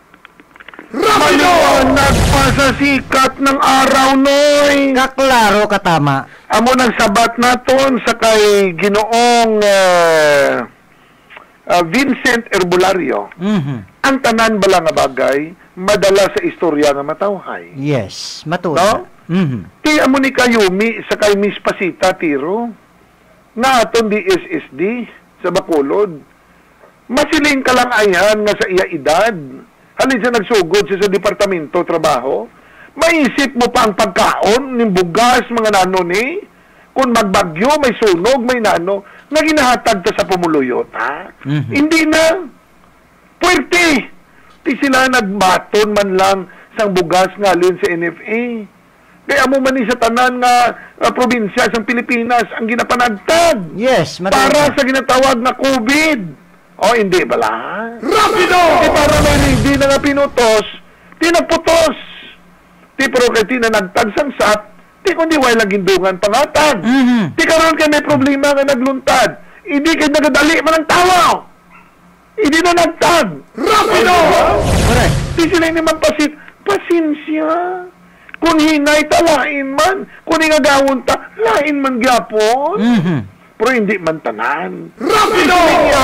Maliwanag pa sa sikat ng araw, Noy. Kaklaro katama. Amo nang sabat naton sa kay Ginoong uh, uh, Vincent Herbolario. Mhm. Ang tanan bala nga bagay madala sa istorya nga matawhay. Yes, matuod. No? Mhm. Ti amo ni Kayumi sa kay Miss Pasita Tiro na aton D S S D sa Bacolod. Masiling ka lang ayan nga sa iya edad. Halin siya nagsugod siya sa departamento trabaho. Maisip mo pa ang pagkaon ng bugas mga nano ni kung magbagyo, may sunog, may nano na ginahatag ta sa pumuluyot, ha? Mhm. Hindi na. Puwerte. Di sila nagbaton man lang sang bugas nga alin sa N F A. Kaya mo man ni sa tanan nga uh, probinsya sang Pilipinas ang ginapanagtag Yes, matuod. para sa ginatawag na COVID. O hindi bala? Rapido! Di para may hindi na nga pinutos, di nagputos. Di pero kay di na nagtagsang-sat, di kundi way lang gindungan pangatag. Mhm. Di karon kay may problema nga nagluntad. Hindi kay nagadali man ang tawa. Hindi na nagtag. Rapido! Correct. Di sila ni magpasit. Pasinsya. Kung hinay ta, lain man. Kung ingagawon ta, lain man gyapon. Mhm. Pero hindi man tanan. Rapido! Kaya,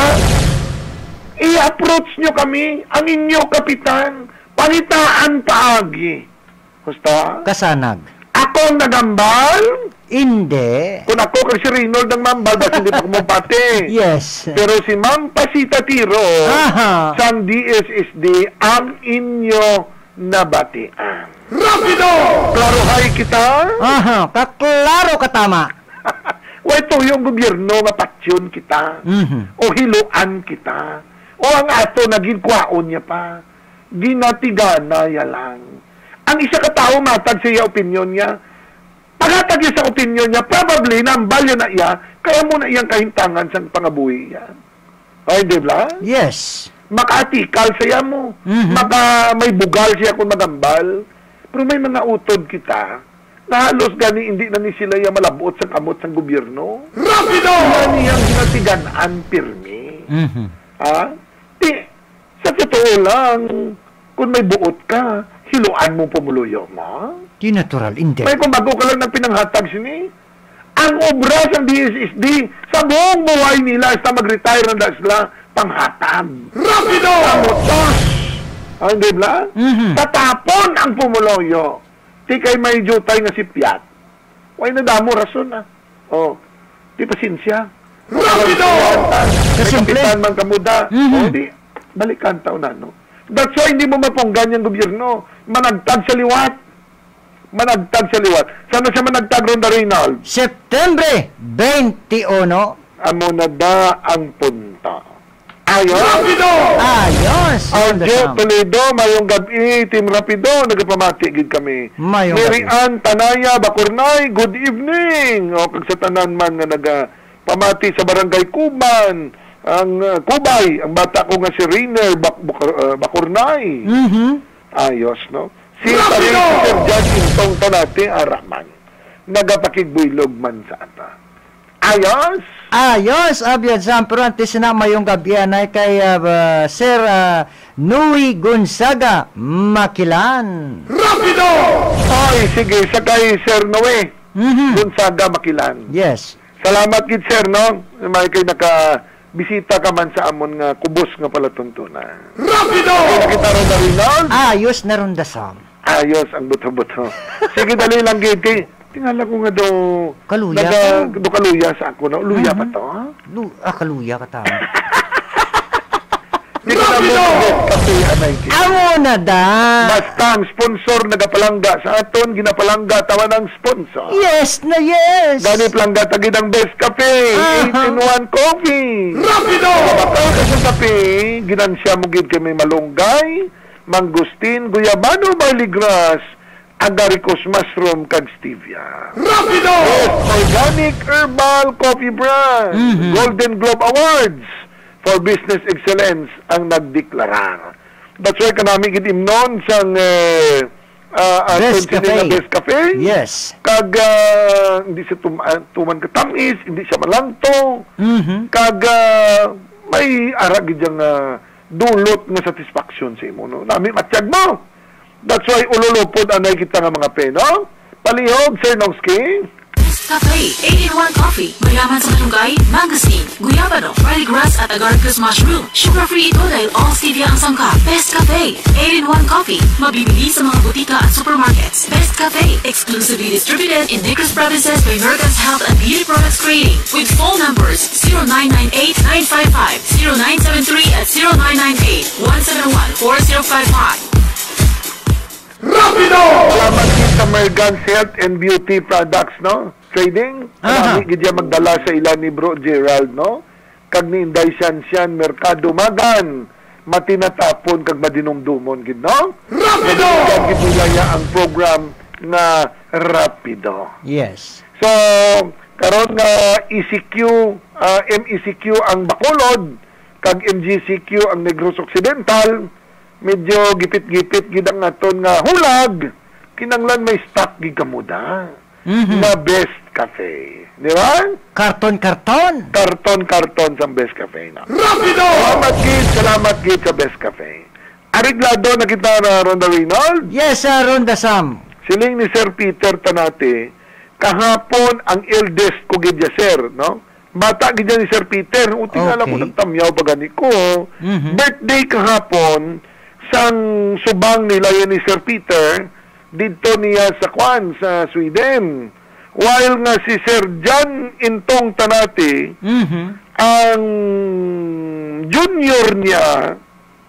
i-approach nyo kami, ang inyo kapitan, panitaan paagi. Basta, Kasanag. ako ang nagambal, Inde. kung ako kay si Reynold ang mambal, basta hindi pa kumupati. Yes. Pero si Ma'am Pasita Tiro, Aha. sa D S S D, ang inyo nabatian. Rapido! Klaro hay kita? Aha, kaklaro katama. O ito yung gobyerno nga patsyon kita. Mhm. O hiluan kita. O ang ato naging kwaon niya pa. Ginatigana ya lang. Ang isa ka tao matag sa iya opinyon niya. Paghatag niya sa opinyon niya, probably nambal niya na iya, kaya mo na iyang kahintangan sa pangabuhi niya. Ay, di ba? Yes. Maka-atikal siya mo. Mhm. Maka may bugal siya kung magambal. Pero may mga utod kita na halos gani hindi na ni sila yung malabot sa kamot sa gobyerno. Rapido! Sila niyang ginatigan-an pirmi. Mhm. Ha? Di, sa totoo lang, kung may buot ka, hiluan mo pumuluyo mo. Di natural, inde. May kung bago ka lang ng pinanghatag sini, ang obra sa D S S D, sa buong buhay nila, sa mag-retire na sila, panghatag. Rapido! Sa motos. Ah, hindi ba? Mhm. Tatapon ang pumuloyo. Di kay may jutay nga si Piat. Way na damo rason na. Oh, di pasensya. Rapido! May Kasimple. kapitan man kamuda. Mhm. O di, balikan taon na, no? That's why hindi mo maponggan yung gobyerno. Managtag sa liwat. Managtag sa liwat. Sana siya managtag ron na Reynald? Septembre twenty-one. Amo na da ang punta. Ayos. Rapido! Ayos. Arjo Toledo, mayong gabi, Team Rapido, nagpamati gid kami. Mayong Mary gabi. Ann Tanaya, Bakurnay, good evening. O kag sa tanan man nga naga pamati sa Barangay Kuban, ang uh, Kubay, ang bata ko nga si Rainer Bak Buk uh, Bakurnay. Mhm. Ayos, no? Si Rapido! Tarin si Sir Judge Intong Tanate, Araman. Nagapakigbuylog man sa ata. Ayos! Ayos, abyan sa pero antes na mayong gabi anay kay uh, uh, Sir uh, Nui Gonzaga Makilan. Rapido! Ay, sige, sakay Sir Noe. Mhm. Gonzaga Makilan. Yes. Salamat gid sir, no? May kay naka bisita ka man sa amon nga kubos nga pala tuntunan. Rapido! Kaya nakita ron na Rinald, Ayos na ron dasam. ayos ang buto-buto. Sige, dali lang gid kay tingala ko nga do Kaluya naga, ka? do kaluya sa ako, no? Luya pa Mhm. to, ha? Lu ah, kaluya ka tama. Di ko na mo get kape, anay kay. Amo na da. Basta ang sponsor nagapalangga sa aton, ginapalangga tawa ng sponsor. Yes na yes. Gani plangga tagid ang best cafe, Aha. eight in one coffee. Rapido! Bakal ka sa kape, ginansya mo gid kay may malunggay, mangustin, guyabano, barley grass, agaricus mushroom, kag stevia. Rapido! Best Organic Herbal Coffee Brand, Mhm. Golden Globe Awards for Business Excellence ang nagdeklara. That's why kanami gid imnon sang eh, uh, uh, Best sini nga Cafe. Best Cafe. Yes. Kag uh, hindi siya tum uh, tuman katamis, hindi siya malangto. Mhm. Kag uh, may ara gid yang uh, dulot nga satisfaction sa imo no. Nami matiyag mo. That's why ululupod anay kita nga mga pe, no? Palihog, Sir Nongski. Cafe, eight in one Coffee, mayaman sa malunggay, mangosteen, guyabano, barley grass at agaricus mushroom. Sugar-free ito dahil all stevia ang sangkap. Best Cafe, eight in one Coffee, mabibili sa mga butika at supermarkets. Best Cafe, exclusively distributed in Negros Provinces by Mercant's Health and Beauty Products Trading with phone numbers zero nine nine eight nine five five, zero nine seven three at zero nine nine eight one seven one four zero five five. Rapido! Salamat din sa Mergans Health and Beauty Products, no? Trading. Aha. Marami gid siya magdala sa ilan ni Bro Gerald, no? Kag ni Inday Sian Merkado Magan. Matinatapon kag madinumdumon gid, no? Rapido! Kag gidulaya ang program nga Rapido. Yes. So, karon nga E C Q, uh, M E C Q ang Bacolod, kag M G C Q ang Negros Occidental, medyo gipit-gipit gid ang aton nga hulag, kinanglan may stock gid kamuda. Mhm. Na Best Cafe. Di ba? Karton-karton. Karton-karton sa Best Cafe na. Rapido! Salamat gid, salamat gid sa Best Cafe. Ariglado na kita na Ronda Reynolds. Yes, uh, Ronda Sam. Siling ni Sir Peter Tanate, kahapon ang eldest ko gid ya, sir, no? Bata gid ya ni Sir Peter, uting Okay. alam ko nagtamyaw pa gani ko. Mhm. Birthday kahapon sang subang nila yan ni Sir Peter dito niya sa Kwan sa Sweden. While nga si Sir John Intong Tanate Mhm. ang junior niya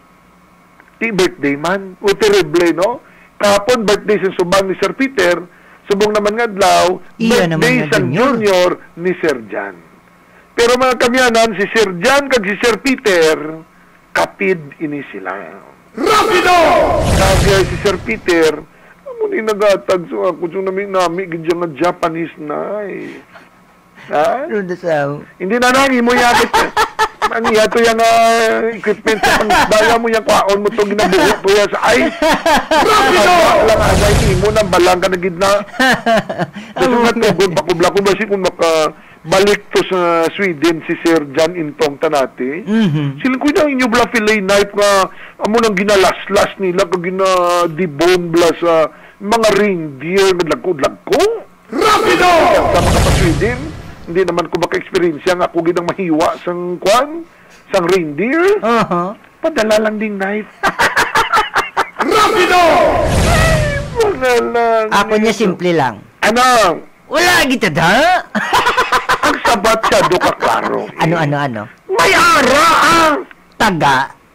ti birthday man. O terrible, no? Kahapon birthday sa subang ni Sir Peter, subong naman nga adlaw, Iya naman birthday nga sa junior. junior ni Sir John. Pero mga kamyanan, si Sir John kag si Sir Peter, kapid ini sila. Rapido! Kaya si Sir Peter, amo ni nagatag so ako so nami nami gid nga Japanese na eh. Ha? Ronda Sam. Hindi na nang imo yakit. Ang iya to yung uh, equipment sa pangdaya mo yung kwaon mo to ginabuo to ya sa ay. Rapido! Lang agay imo nang balang ka na gid na. Kasi nga tugod pa kubla ko basi kung maka balik to sa Sweden si Sir John Intong Tanate. Mhm. Sila ko na inyo bla fillet knife nga amo nang ginalaslas nila kag gina debone bla sa mga reindeer nga lagko-lagko. Rapido! Sa mga pa Sweden, hindi naman ko maka-experience nga ako ginang mahiwa sang kwan, sang reindeer. Aha. Padala lang ding knife. Rapido! Mga lang. Ako niya simple lang. Ano? Wala kita da. Ang sabat siya do ka klaro. Ano, ano, ano? May ara ah! Taga.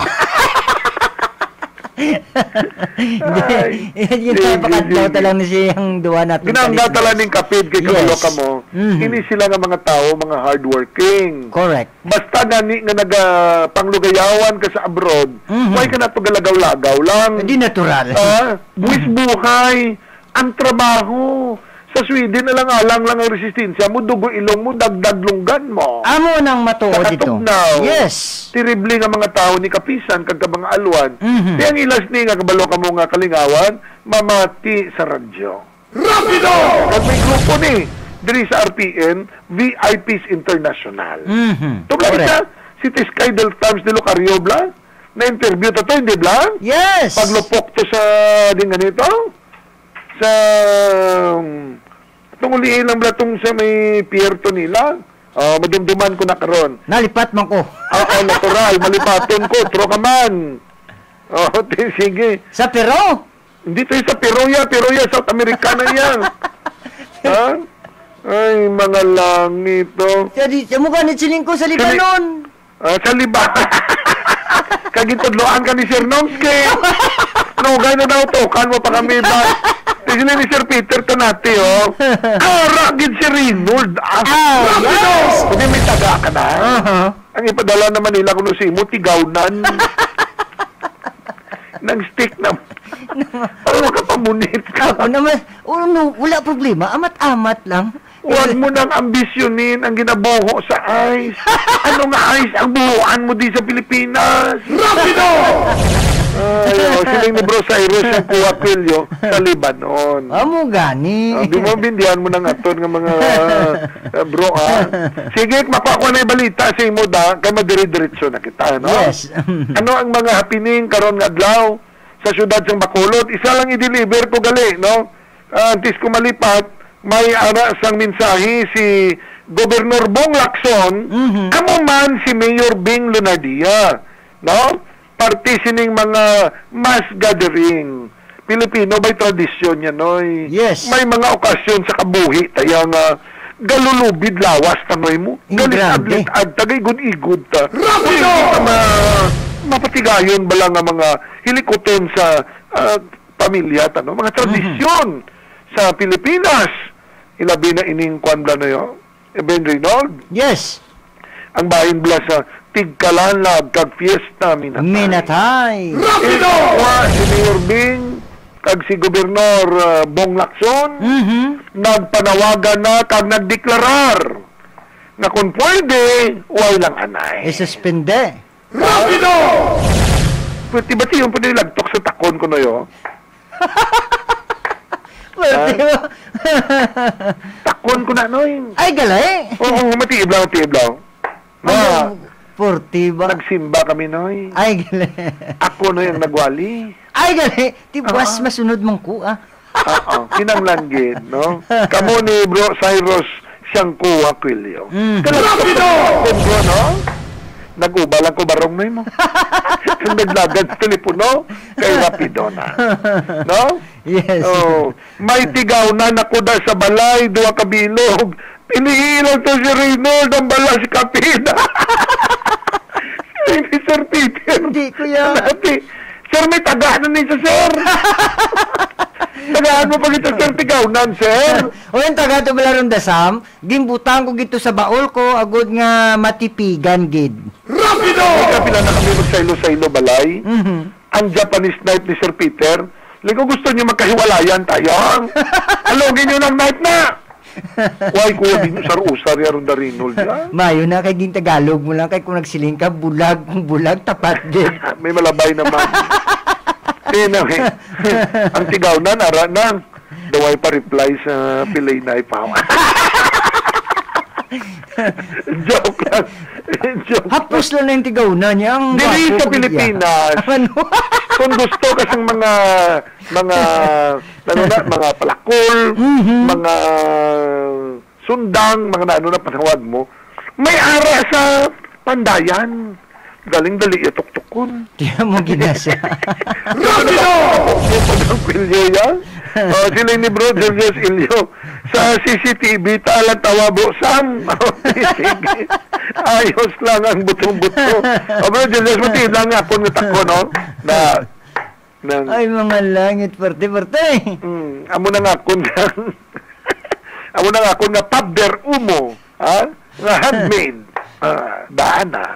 Ay. Yun Sige, na pakadlaw sige. talang ni siyang duwa natin. Ginanggatala ning kapid kay Yes. kabalo ka mo. Mhm. Hindi sila nga mga tao, mga hardworking. Correct. Basta gani nga naga panglugayawan ka sa abroad, Mhm. why ka na to galagaw-lagaw lang. Hindi natural. Ah, buwis buhay, ang trabaho. Sa Sweden, alang-alang lang ang resistensya mo, dugo ilong mo, dagdag lunggan mo. Amo nang matuod Sa dito. katugnaw. Yes. Terrible nga mga tao ni Kapisan, kag mga alwan. Mhm. Di ang ilas ni nga kabalo ka mo nga kalingawan, mamati sa radyo. Rapido! Kag may grupo ni, diri sa R P N, V I Ps International. Mhm. Tugla Correct. ka, si Tiskay del Times de Locario, bla? Na-interview to to, hindi bla? Yes. Paglupok to sa din ganito sa um, tunguliin lang bla tong sa may pierto nila. Oh, madumduman ko na karon. Nalipat man ko. Oo, natural, malipaton ko, tro ka man. Oh, t- sige. Sa Peru. Hindi to sa Peruya, Peruya, South America na yan. Ha? Ay, mga langit to. Sa di sa mukha ni Chiling ko sa Libanon. Ah, sa liba. Kagitudloan ka ni Sir Nomske. No, gano'n daw to. Kan mo pa kami ba? Sila ni Sir Peter Tanate, oh. Ara, gid si Reynold. Ah, Ah, yes. Hindi may taga ka na. Aha. Ang ipadala naman nila kung si mo, tigawnan. Nang stick na. Ano ka pamunit ka? Ako naman, oh, no, wala problema. Amat-amat lang. Huwag mo nang ambisyonin ang ginabuho sa ice. Ano nga ice ang buhuan mo di sa Pilipinas? Rapido! Ay, oh, siling ni Bro Cyrus ang kuwapilyo sa Lebanon. Amo gani. Oh, di mo bindihan mo ng aton ng mga uh, bro, ah. Sige, mapakuha na yung balita sa imo da, kay madiri-diretso na kita, no? Yes. Ano ang mga happening karon nga adlaw sa syudad sang Bacolod? Isa lang i-deliver ko gali, no? Uh, antes ko malipat, may ara sang mensahe si Gobernador Bong Lacson, Mhm. amo man si Mayor Bing Lunardia, no? Parte sining mga mass gathering. Pilipino by tradisyon yan, noy. Yes. May mga okasyon sa kabuhi, taya nga galulubid lawas tanoy mo. Ang Galit grabe. adlit ad tagay good-igod ta. Rapido! Hindi ma mapatigayon bala nga mga hilikoton sa ah, pamilya tano, mga tradisyon sa Pilipinas. Ilabi na ining kwan bala na yo. Ben Reynold, Yes. ang bahin bala sa Tigkalanlag kag fiesta minatay. Minatay. Rapido! Wa si Mayor Bing kag si Gobernador ah, Bong Lacson Mhm. nagpanawagan na kag nagdeklarar na kung pwede, way lang anay. Isuspende. Rapido! Pwede ba yung pwede lagtok sa takon ko na yo? Pwede mo. Takon ko na, noy. Ay, galay. Oo, matiib lang, matiib lang. Ma, Ano? Porti ba? nagsimba kami, noy. Ay, galay. Ako, noy, ang nagwali. Ay, galay. Di buwas Ah. masunod mong ku, ah. Oo, kinanglanggit, no? Kamo ni Bro Cyrus siyang kuha, Quilio. Mm. Rapido! Takon ko, no? Nag-uba lang ko barong na mo. Kung naglagad sa telepono, kay Rapido na. No? Yes. Oh, may tigaw na nakuda sa balay, duwa kabilog. Pinihilang to si Reynold ang bala si Kapina. Si Sir Peter. Hindi ko yan. Dati, Sir, may tagaan na niya, Sir. Tagaan mo pa kita, Sir, tigawnan, Sir. O yung taga ito balarong dasam, gimbutang ko gito sa baol ko, agod nga matipigan, gid. Rapido! May kapila na kami magsaylo-saylo balay. Mhm. Ang Japanese knife ni Sir Peter. Ligo gusto niyo magkahiwalayan tayo. Alogin niyo ng knife na. Why, kuya, di nyo sar-usar yaron da Reynold yan. Mayo na kay gin Tagalog mo lang kay kung nagsiling ka bulag, kung bulag tapat din. May malabay naman. Anyway, ang tigaw na, nara na. Daway pa reply sa pilay na ipaw. Joke lang. Joke. Hapos lang na yung tigawna niya. Ang Dili gwapo sa ko Pilipinas. niya. Ano? Kung gusto kasing mga mga ano na, mga palakol, mga sundang, mga na, ano na panawag mo, may ara sa pandayan. Galing dali ituktukon. Tiyan mo ginasa. Rapido! Ang pilyo yan. O, sila ni Bro Julius Ilyo. Sa C C T V, talang tawabo, Sam. Sige. Ayos lang ang butong-buto. O, Bro Julius, mati lang nga ako ng tako, no? Na, nang, Ay, mga langit, parte-parte. mm, amo na nga ako nga, amo na nga ako nga pabder umo, ha? Nga handmade. Ah, daana.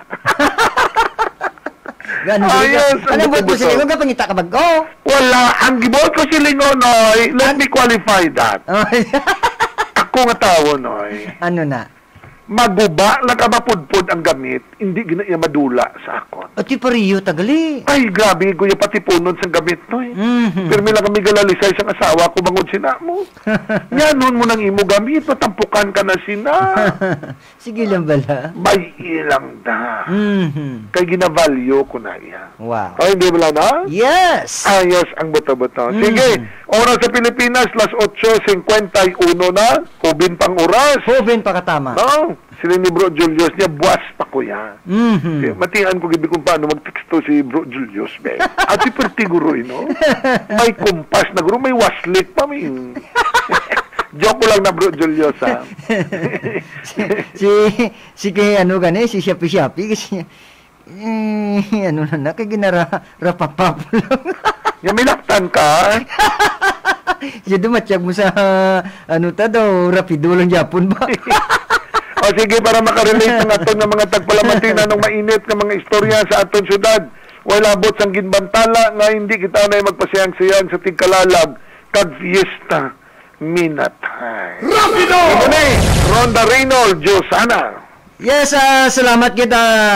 Gano'n Ayos, ba? ang Ano ba po buto-buto. sila? Huwag ka pangita ka ba? Oh! Wala. Ang gibot ko si Lingonoy, let me qualify that. Ako nga tao, Noy. Ano na? Maguba, nagabapudpod ang gamit, hindi gina iya madula sa akon. O ti pariyo tagali. Ay, grabe, guya pati punod sa gamit, Noy. Mhm. Pero may lang kami galalisay sa asawa ko, bangod sina mo. Yan, nun mo nang imo gamit, matampukan ka na sina. Sige lang bala. May ilang da. Mhm. Kay ginavalyo ko na iya. Wow. Ay, hindi mo lang na? Yes! Ayos ang buto-buto. Sige, oras sa Pilipinas, las eight fifty-one na, hubin pang oras. Hoben pa katama. No, sila ni Bro Julius niya, buwas pa ko yan. Mhm. Kaya matihan ko gabi kung paano mag-texto si Bro Julius, be. At si Pertiguroy, no? May kumpas na guro, may waslit pa, min. Joke ko lang na, Bro Julius, ha? si, si kay ano gani, si Shapi Shapi, kasi, eh, ano na na, kay ginara, rapapapo lang. Yung may laktan ka, Siya dumatsyag mo sa, ano ta daw, rapido lang Japon ba? o sige, para makarelate ng aton ng mga tagpalamatina ng mainit ng mga istorya sa aton syudad. Wala abot sang ginbantala nga hindi kita na magpasayang-sayang sa tigkalalag kag fiesta minatay. Rapido! Ito na eh, Ronda Reynold, Diyos sana. Yes, ah, salamat kita,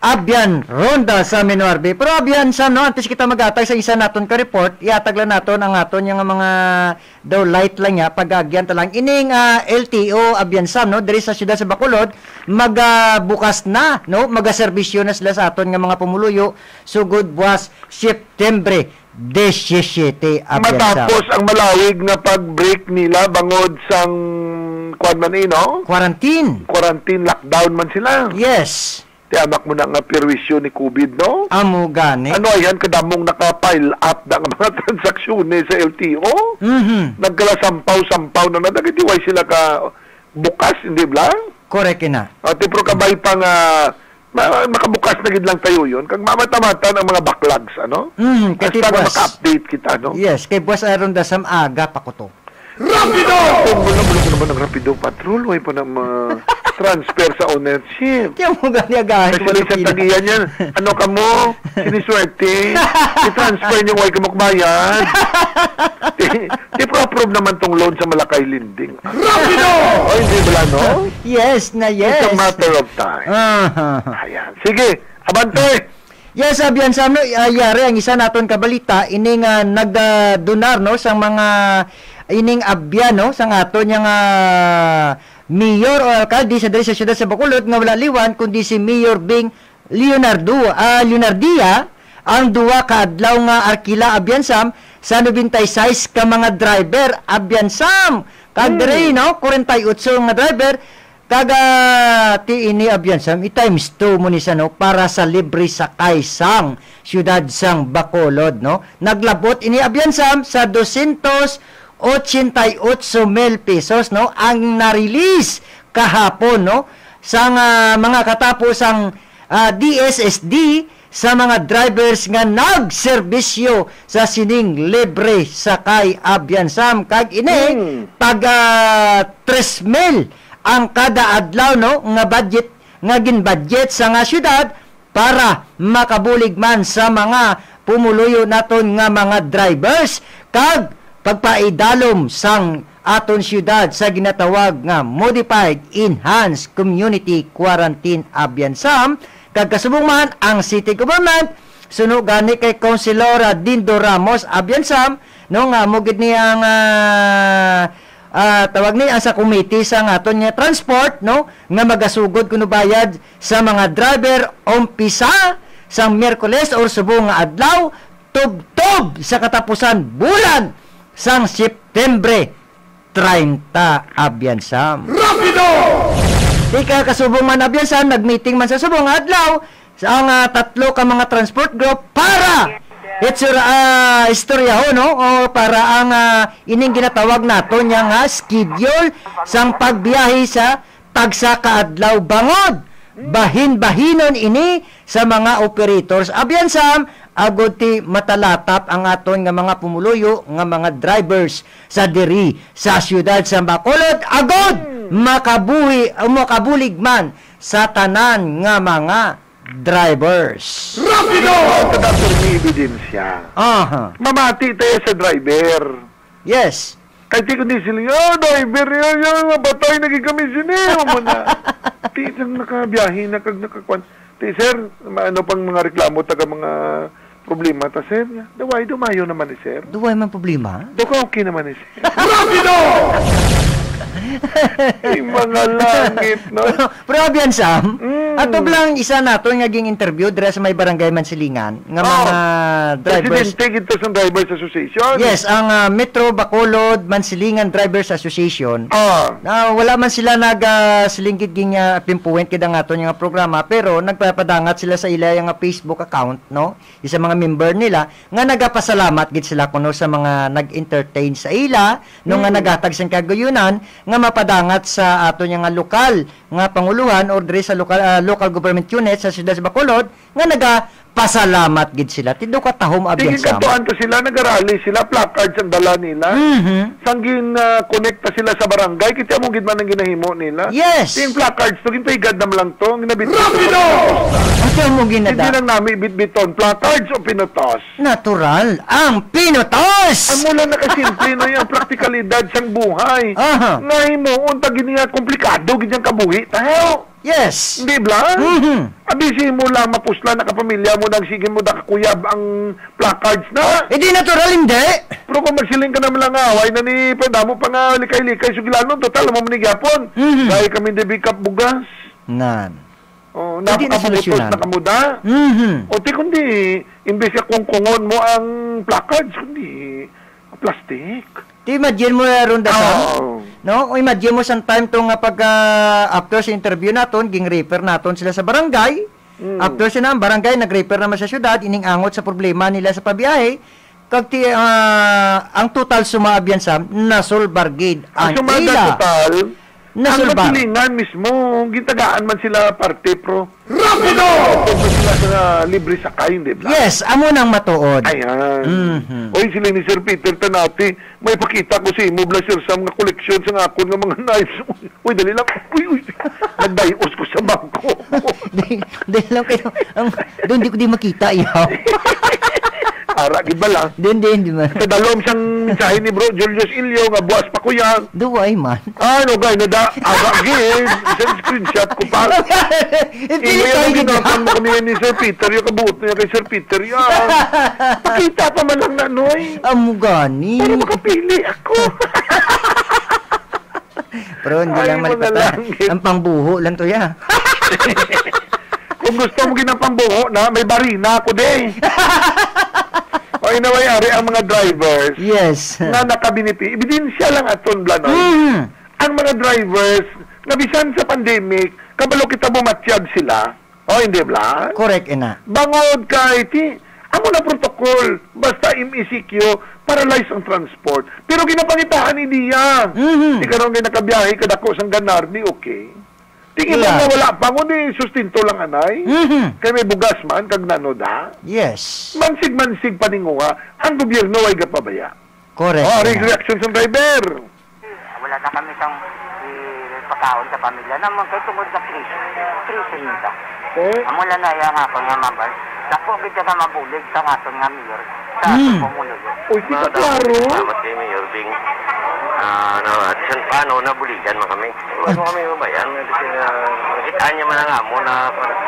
Abyan Ronda sa Menorbe. Pero Abyan Sam, no, antes kita mag-atag sa isa naton ka report, iatag lang naton ang aton yung mga daw light lang niya, pag-agyan talang. Ining uh, L T O Abyan Sam, no, diri sa siyudad sa Bacolod, magbukas uh, na, no, magaserbisyo na sila sa aton nga mga pumuluyo, sugod buwas September seventeen. Abyan Matapos Sam. ang malawig na pag-break nila bangod sang kuan man eh, no? Quarantine. Quarantine lockdown man sila. Yes. Tiyamak mo na nga perwisyo ni COVID, no? Amo gani. Ano ayan, kadamong naka-pile up na nga mga transaksyon sa L T O? Mhm. Nagkala sampaw-sampaw na nadagitiway sila ka bukas, hindi ba? Correct na. O, tipro kabay pa nga ma- makabukas na gid lang tayo yun. Kag mamata-mata ng mga backlogs, ano? Mhm, kati Basta nga buwas. maka-update kita, no? Yes, kay buwas aron da sam aga pa ko to. Rapido! Wala mo lang naman ng Rapido Patrol. Way pa na ma-transfer sa ownership. Kaya mo gani agahan Kasi wala sa tagiyan yan. Ano ka mo? Siniswerte. I-transfer niyo way ka makbayad. Di pro-approve naman tong loan sa Malakay Linding. Rapido! O, hindi ba no? Yes na It's yes. a matter of time. Ah. Ayan. Sige, abante! Yes, Abyan Sam, no, uh, yari ang isa naton kabalita ining uh, nagdonar no sa mga ining abyan no sang aton yang uh, mayor o alkalde sa diri sa siyudad sa Bacolod nga wala liwan kundi si Mayor Bing Leonardo uh, Leonardia ang duwa ka adlaw nga arkila Abyan Sam sa ninety-six ka mga driver Abyan Sam kag diri no forty-eight nga driver kaga ti ini Abyan Sam i times two mo ni sa no para sa libre sakay sang siyudad sang Bacolod no naglabot ini Abyan Sam sa two eighty-eight mil pesos no ang na-release kahapon no sang uh, mga katapos ang uh, D S S D sa mga drivers nga nagserbisyo sa sining libre sakay Abyan Sam kag ini Hmm. pag uh, three mil ang kada adlaw no nga budget nga gin-budget sa nga syudad para makabulig man sa mga pumuluyo naton nga mga drivers kag pagpaidalom sang aton syudad sa ginatawag nga Modified Enhanced Community Quarantine Abyan Sam kag kasubong man ang city government suno gani kay Councilora Dindo Ramos Abyan Sam no nga mo gid niyang uh, Uh, tawag ni ang sa committee sa aton nga transport no nga magasugod kuno bayad sa mga driver umpisa sa Miyerkules or subong nga adlaw tub-tub sa katapusan bulan sang September thirty Abyan Sam. Rapido! Ika kasubong man Abyan Sam nagmeeting man sa subong nga adlaw sa ang uh, tatlo ka mga transport group para It's your uh, istorya ho, no? O para ang uh, ining ginatawag nato niya nga schedule sang pagbiyahe sa tagsa kaadlaw bangod. Bahin-bahinon ini sa mga operators. Abyan Sam, agod ti matalatap ang aton nga mga pumuluyo nga mga drivers sa diri sa siyudad sa Bacolod. Agod makabuhi o makabulig man sa tanan nga mga drivers. Rapido! Ito na may ebidensya. Aha. Mamati tayo sa driver. Yes. Kahit di kundi sila, oh, driver, yun, yun, batay, naging kami sinero mo na. Di, nang nakabiyahe, nakag, nakakwan. Di, sir, ano pang mga reklamo, taga mga problema, ta, sir, daway, dumayo naman ni sir. Duway man problema? Doko, okay naman ni sir. Rapido! Yung mga langit, no? Pero Abyan Sam, Mm. ato lang isa nato nga ging interview dira sa may barangay Mansilingan nga Oh, mga drivers. Presidente ito sa Drivers Association. Yes, ang uh, Metro Bacolod Mansilingan Drivers Association. Ah, Na wala man sila nagasilingkit ging uh, pimpuwent kida nga ato nga programa pero nagpapadangat sila sa ila nga Facebook account no isa mga member nila nga nagapasalamat gid sila kuno sa mga nag-entertain sa ila no nga nagatag sang kagayunan nga mapadangat sa ato nga lokal nga panguluhan or diri sa local uh, local government unit sa siyudad sa Bacolod nga naga pasalamat gid sila tiddo ka tahom Abyan tingin Sam. kantuan to sila, nag-arali sila, placards ang dala nila. Mhm. Sanggin uh, connecta sila sa barangay, kita mo gid man ang ginahimo nila. Yes. Yung placards to, ginpahigad nam lang to, ginabit. Rapido! Ato mo Hindi ginada. lang namin bitbiton, placards o pinutos. Natural ang pinutos. Ang mula nakasimple na yung praktikalidad sang buhay. Aha. Ngayon mo, unta giniya komplikado, ginyang kabuhi. Tayo! Yes. Hindi ba? Mhm. Abisi mo lang mapusla na kapamilya mo nang sige mo na kakuyab ang placards na. Eh, di natural, hindi. Pero kung magsiling ka naman lang away na ni pwede mo pa nga likay-likay sugilanon, total mo ni gyapon. Mhm. Dahil kami debi kap bugas. Nan. Oh, Hindi na napakabutos solusyonan. na kamuda. Mhm. O ti kundi imbes ka kungkungon mo ang placards kundi plastic. Di imagine mo na ron dasan. Oh. No? O imagine mo sa time to nga pag ah, after sa interview naton, ging refer naton sila sa barangay. Mm. After sila ang barangay, nag-refer naman sa syudad, ining angot sa problema nila sa pabiyahe. Kag ti, ah, ang total sumaabyan sa nasolbar gid ang Ang sumada ila. total, ang Nasolbar. matilingan mismo, gitagaan man sila parte pro. Rapido! Kung sila sa libre sakay, hindi ba? Yes, amo nang matuod. Ayan. Mhm. Oy, sila ni Sir Peter Tanati, may pakita ko si Imo Sir Sam nga koleksyon sa ngakon nga mga knives. Uy, dali lang. Uy, uy. Nagdayos ko sa bangko. Di, di lang kayo. Ang, doon di ko di makita iyaw. Ara, gid ba lang? Din din di man. Sa dalom siyang mensahe ni Bro Julius Ilio nga buwas pa ko yan. Duway man. Ano gay, nada, aga gid. Isang screenshot ko pa. Hindi Iyo tayo yung gid. ginapan mo kami ni Sir Peter, yung kabuot niya kay Sir Peter yan. Pakita pa man lang na, Noy. Amo gani. Para makapili ako. Pero hindi Ay, lang mo na malipatan. lang, eh. Ang pangbuho lang to ya. Kung gusto mo ginapambuho na, may barina ako de. O inawayari ang mga drivers Yes. na nakabinipi. Ebidensya lang aton blanoy. Mm. Ang mga drivers, na bisan sa pandemic, kabalo kita bumatyag sila. O hindi bla? Correct ina. Bangod kay ti, amo na protocol, basta M E C Q, paralyze ang transport. Pero ginapangitaan ni diya. Mhm. Di karon nga nakabiyahe kadako sang ganar ni okay. Tingin mo Yeah. nga wala pa mo ni sustinto lang anay. Mhm. Kay may bugas man kag nanoda. Yes. Mansig-mansig pa ninguha, ang gobyerno ay gapabaya. Correct. Oh, ina. reaction sa driver. Wala na kami sang pagkaon sa pamilya naman kay tungod sa krisis. Krisis nita. Eh, Amo lang na yan ako nga mabal. Dako gid ka mabulig sa aton nga mayor. Sa Hmm. aton pamuluyo. oy, di ka klaro. Salamat kay Mayor Bing. Ah, na, diyan paano, nabuligan mo kami. Ano kami mabayan? Kasi na, nakitaan niya man ang amo na,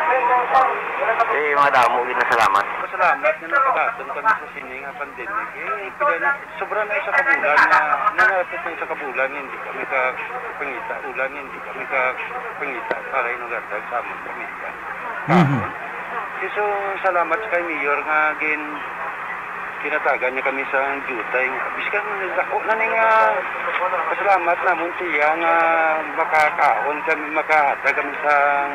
eh, mga damo, ginasalamat. Salamat na nakagaton kami sa sining nga pandemic. Eh, pila sobra na sa kabulan na nangyapit na sa kabulan hindi kami ka pangita. Ulan hindi kami ka pangita para inugardag sa among pamilya. Mhm. So, salamat sa kay Mayor nga gin kinatagan niya kami sa jutay. Biskan ako na ni nga pasalamat namon siya nga makakaon kami makahatag kami sa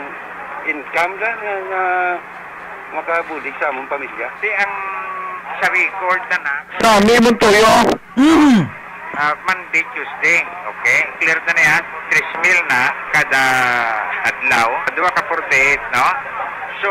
income nga nga makabulig sa among pamilya. Di ang sa record na na, Sami mo toyo. Mhm. ah, Monday, Tuesday, okay? Clear na na yan, three mil na kada adlaw. Dua ka forty-eight, no? So,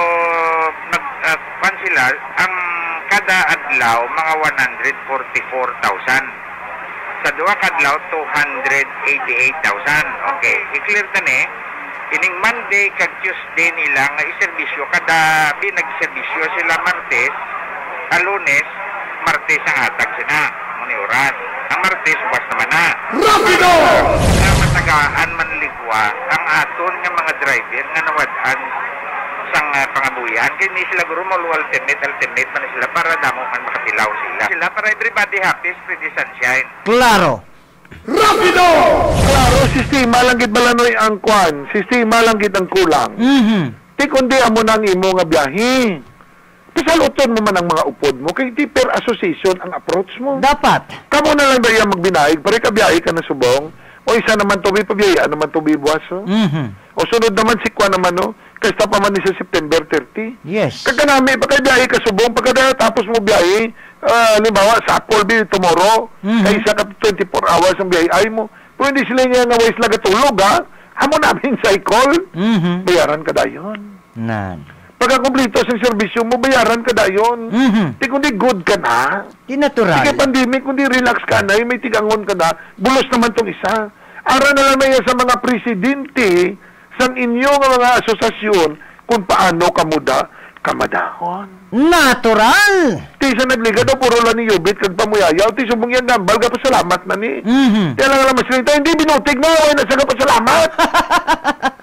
nag, uh, pan sila, ang kada adlaw, mga one hundred forty-four thousand. Sa dua ka adlaw, two hundred eighty-eight thousand. Okay, i-clear na na eh. Ining Monday kag Tuesday nila nga iserbisyo kada binagserbisyo sila Martes, a Lunes, Martes ang hatag sina muni oras. Ang Martes bukas naman na. Rapido! Nga matagaan man ligwa ang aton nga mga driver nga nawad-an sang uh, pangabuyan kay ni sila guro mo alternate alternate man sila para damo man makatilaw sila. Sila para everybody happy, spread the sunshine. Klaro. Rapido! Klaro, sistema lang gid balanoy ang kwan. Sistema lang gid ang kulang. Mhm. Ti kundi amo nang imo nga biyahe. Pasaluton mo man ang mga upod mo kay ti per association ang approach mo. Dapat. Kamo na lang daya magbinaig pare ka biyahe ka na subong. O isa naman to pabiyayaan naman to buwas. Oh. Mhm. O sunod naman si Kwan naman no. Kasta pa man ni sa September thirty. Yes. Kaganami pa kay biyahe ka subong pagka tapos mo biyahe, ah, limbawa sa Apple tomorrow, Mhm. kay isa ka twenty-four hours ang biyahe ay mo. Pero hindi sila nga nga ways lagatulog ha. Amo namin cycle. Mhm. Bayaran ka dayon. Nan. Pagka kumpleto sa serbisyo mo, bayaran ka dayon. Mhm. Di kundi good ka na. Di natural. Sige pandemic, kundi relax ka na, may tigangon ka na, bulos naman tong isa. Ara na lang yan sa mga presidente sa inyong mga asosasyon kung paano kamuda kamadahon. Natural. Ti sa nagliga daw, puro lang ni Yubit, kag pamuyayaw, ti subong yan gambal, ka pasalamat na ni. Mhm. Kaya lang alam mas rin, hindi binutig na, wala na sa kapasalamat.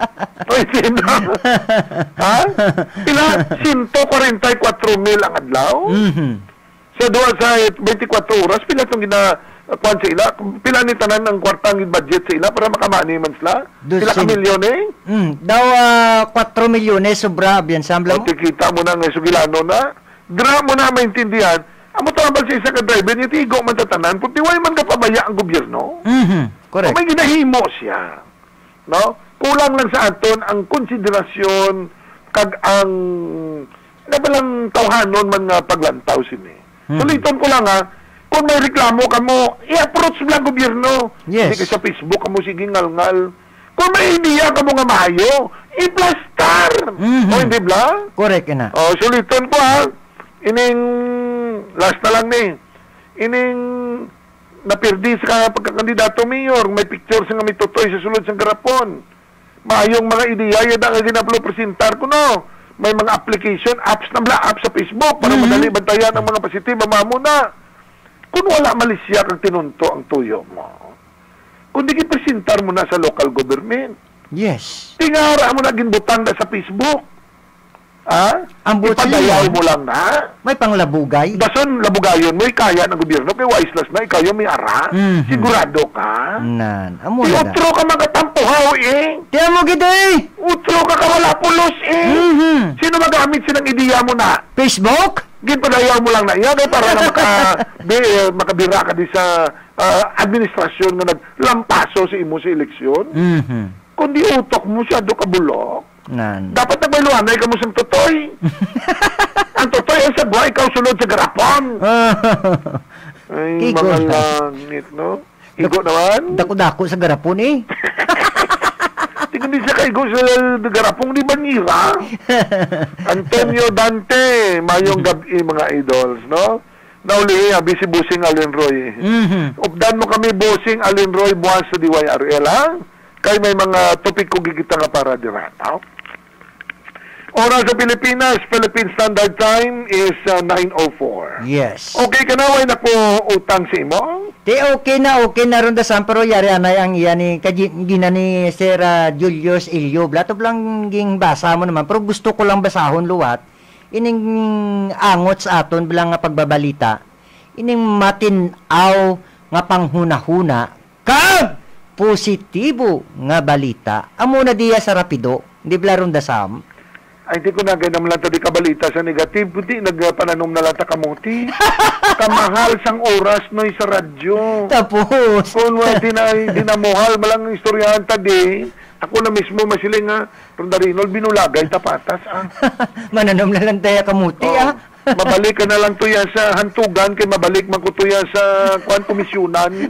Ay, sino? Ha? Pila? one hundred forty-four mil ang adlaw? Mhm. Sa duwa sa twenty-four oras, pila itong gina... Kuan sa ila, pila ni tanan ang kwartang budget sa ila para makamani man sila? Pila ka milyon eh? Mm, daw uh, four milyones sobra biyan sambla mo. O, tikita mo na nga sugilano na. Dra mo na maintindihan. Amo tambal sa isa ka driver, niya tigo man tatanan, puti way man kapabaya ang gobyerno. Mhm. Correct. O may ginahimo siya. No? Kulang lang sa aton ang konsiderasyon kag ang nabalang tawhanon man nga paglantaw sini. Hmm. Suliton ko lang ha, kung may reklamo ka mo, i-approach mo lang gobyerno. Yes. Hindi ka sa Facebook ka mo sige ngal-ngal. Kung may idea ka mo nga maayo, i-plastar. Mhm. O hindi ba? Correct na. O suliton ko ha, ining last na lang ni. Ining napirdi sa pagkakandidato mayor, may picture sa nga may tutoy sa sulod sa garapon. Maayong mga ideya, yun ang ginaplo presentar ko no. May mga application, apps na bla, apps sa Facebook para Mhm. madali bantayan ang mga positive, mamamuna. Kung wala malisya kang tinunto ang tuyo mo, kung di kipresentar mo na sa local government, Yes. tingara mo na ginbutang na sa Facebook. Ha? Ang butsi Ipadayaw mo. mo lang na. May panglabugay. Dason, labugayon mo, ikaya ng gobyerno, kay Wiselas na, ikaw yung may ara. Mhm. Sigurado ka? Nan. Amo na. da. Utro ka magatampuhaw eh. Tiyan mo gid. Utro ka kawala pulos eh. Mhm. Sino magamit silang ideya mo na? Facebook? Ginpadayaw mo lang na iya kay para na maka, di, eh, makabira ka di sa ah, administrasyon nga naglampaso sa imo sa eleksyon. Mhm. Kundi utok mo siya do kabulok. Nan. Dapat nagbayluanay ka mo sa totoy. Ang totoy ay sa buhay, ikaw sulod sa garapon. Ay, Kigo mga na. langit, no? Igo naman. Dako-dako sa garapon eh. Tingnan din siya kaigo sa garapong di Banira. Antonio Dante, mayong gabi mga idols, no? Nauli, habi si Busing Alin Roy. Mhm. Updan mo kami, Busing Alin Roy, buwan sa D Y R L, ha? Kaya may mga topik ko gigita nga para dirata. Oras sa Pilipinas, Philippine Standard Time is uh, nine oh four. Yes. Okay ka na, way na po utang si mo? Di okay na, okay na ron da san, pero yari anay ang iya ni, kagina ni Sir uh, Julius Ilio. Blatob lang ging basa mo naman, pero gusto ko lang basahon luwat. Ining angot sa aton bilang nga pagbabalita. Ining matinaw nga panghuna-huna. Kag positibo nga balita. Amo na diya sa rapido. Di bla ron da sam. Ay, hindi ko na ganam lang tadi kabalita sa negative. Hindi, nagpananom na lang ta kamuti. Kamahal sang oras no sa radyo. Tapos. Kung wala di na, di na mohal, malang istoryahan tadi. Ako na mismo masiling nga, Rondarinol, binulagay tapatas. Ah. Mananom na lang tayo kamuti Oh, ah. mabalik ka na lang tuya sa hantugan, kay mabalik man ko tuya sa kwan komisyonan.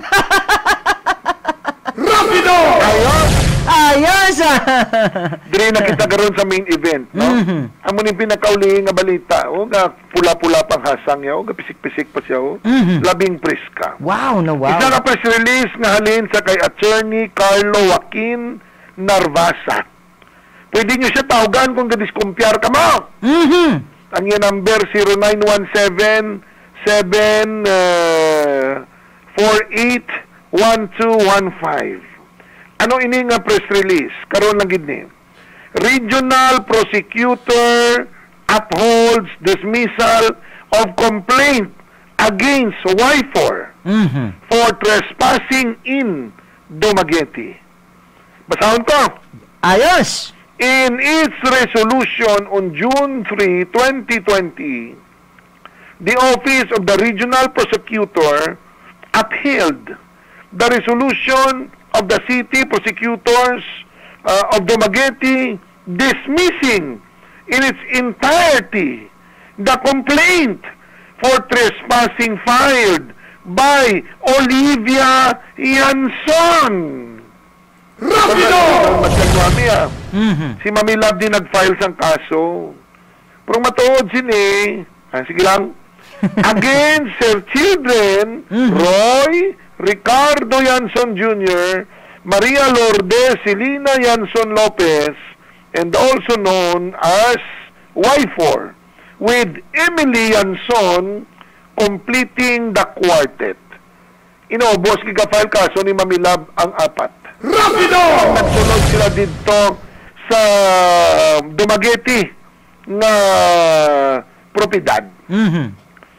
Rapido! Ayos! Ayos ah. Diri na kita karon sa main event, no? Mhm. Amo ning pinakauli nga balita, o nga pula-pula pang hasang yaw, nga pisik-pisik pa siya, o. Mhm. Labing preska. Wow na wow. Isa ka press release nga halin sa kay Attorney Carlo Joaquin Narvasa. Pwede nyo siya tawagan kung gadiskumpiyar ka mo. Mhm. Ang yung number zero nine one seven seven four eight one two one five. Ano ini nga press release? Karon lang gid ni. Regional prosecutor upholds dismissal of complaint against W I F O R Mhm. for trespassing in Dumaguete. Basahon ko. Ayos. In its resolution on June third, twenty twenty, the Office of the Regional Prosecutor upheld the resolution of the City Prosecutors uh, of Dumaguete dismissing in its entirety the complaint for trespassing filed by Olivia Yanson. Rapido! Mhm. Si Mami Love din nag-file sang kaso. Pero matuod sini, ah, sige lang, against her children, Roy, Ricardo Yanson Junior, Maria Lourdes Celina Yanson Lopez, and also known as W I F O R, with Emily Yanson completing the quartet. Inobos kika-file kaso ni Mami Love ang apat. Rapido! Nagsunod sila dito sa Dumaguete nga propiedad. Mhm.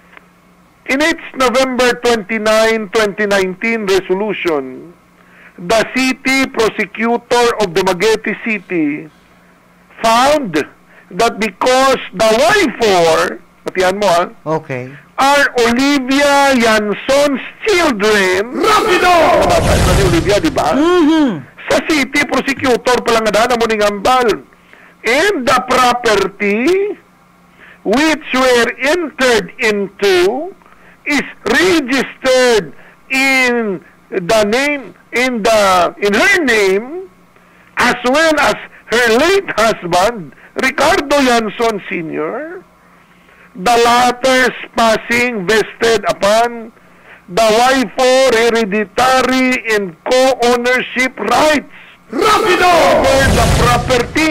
In its November twenty-ninth, twenty nineteen resolution, the city prosecutor of Dumaguete City found that because the Y four, patihan mo ha, Okay. are Olivia Yanson's children. Rapido! Nabasa ito ni Olivia, di ba? Mhm. Sa city prosecutor pala nga daan mo ning ambal. And the property which were entered into is registered in the name in the in her name as well as her late husband Ricardo Yanson Senior, the latter's passing vested upon the Y four hereditary and co-ownership rights Rapido! over the property.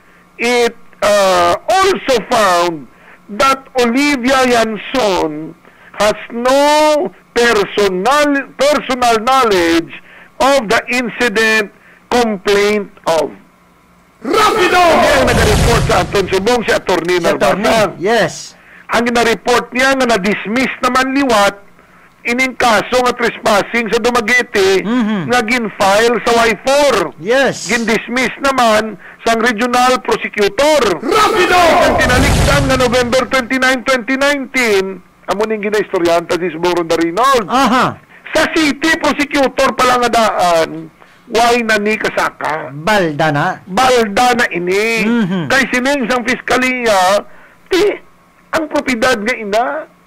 It uh, also found that Olivia Yanson has no personal personal knowledge of the incident complaint of. Rapido! Hindi ang nag-report sa aton subong si Atty. Narbasan. Yes. Ang na-report niya nga na-dismiss naman liwat ining kaso nga trespassing sa Dumaguete Mhm. nga gin-file sa Y four. Yes. Gin-dismiss naman sa regional prosecutor. Rapido! Ang tinalikdan nga November twenty-ninth, twenty nineteen, amo ning ginaistoryanta si Suboron Darinol. Aha. Sa city prosecutor pala nga daan, why na ni kasaka? Balda na. Balda na ini. Mhm. Kay sining sang piskaliya, ti, ang propiedad nga ina,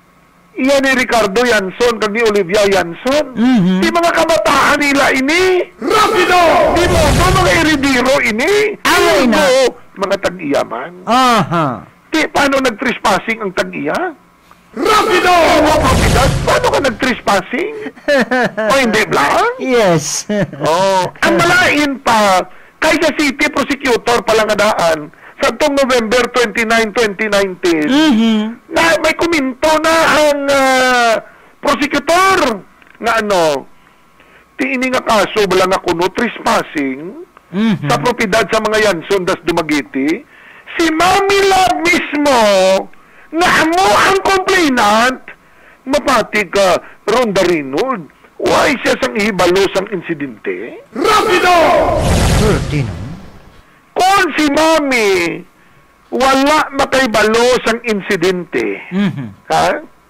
iya ni Ricardo Yanson kag ni Olivia Yanson. Mhm. Di mga kabataan nila ini. Rapido! Di mo, do mga erediro ini. Ang Di ina. mo, mga tag-iyaman. Aha. Di, paano nag-trespassing ang tag-iya? Rapido! Mga propiedad, paano ka nag-trespassing? O hindi lang? Yes. Oh, ang malain pa, kay sa city prosecutor pala nga daan, sa itong November twenty-ninth, twenty nineteen, Mhm. na may kuminto na ang ah, prosecutor nga ano, tiini nga kaso bala nga kuno trespassing Mhm. sa propiedad sa mga Yanson das Dumaguete, si Mami Love mismo nga amo ang complainant, mapati ka Ronda Reynold, why siya sang ihibalos ang insidente? Rapido! Swerte no? Kung si Mami wala makaibalos ang insidente, Mhm. ha?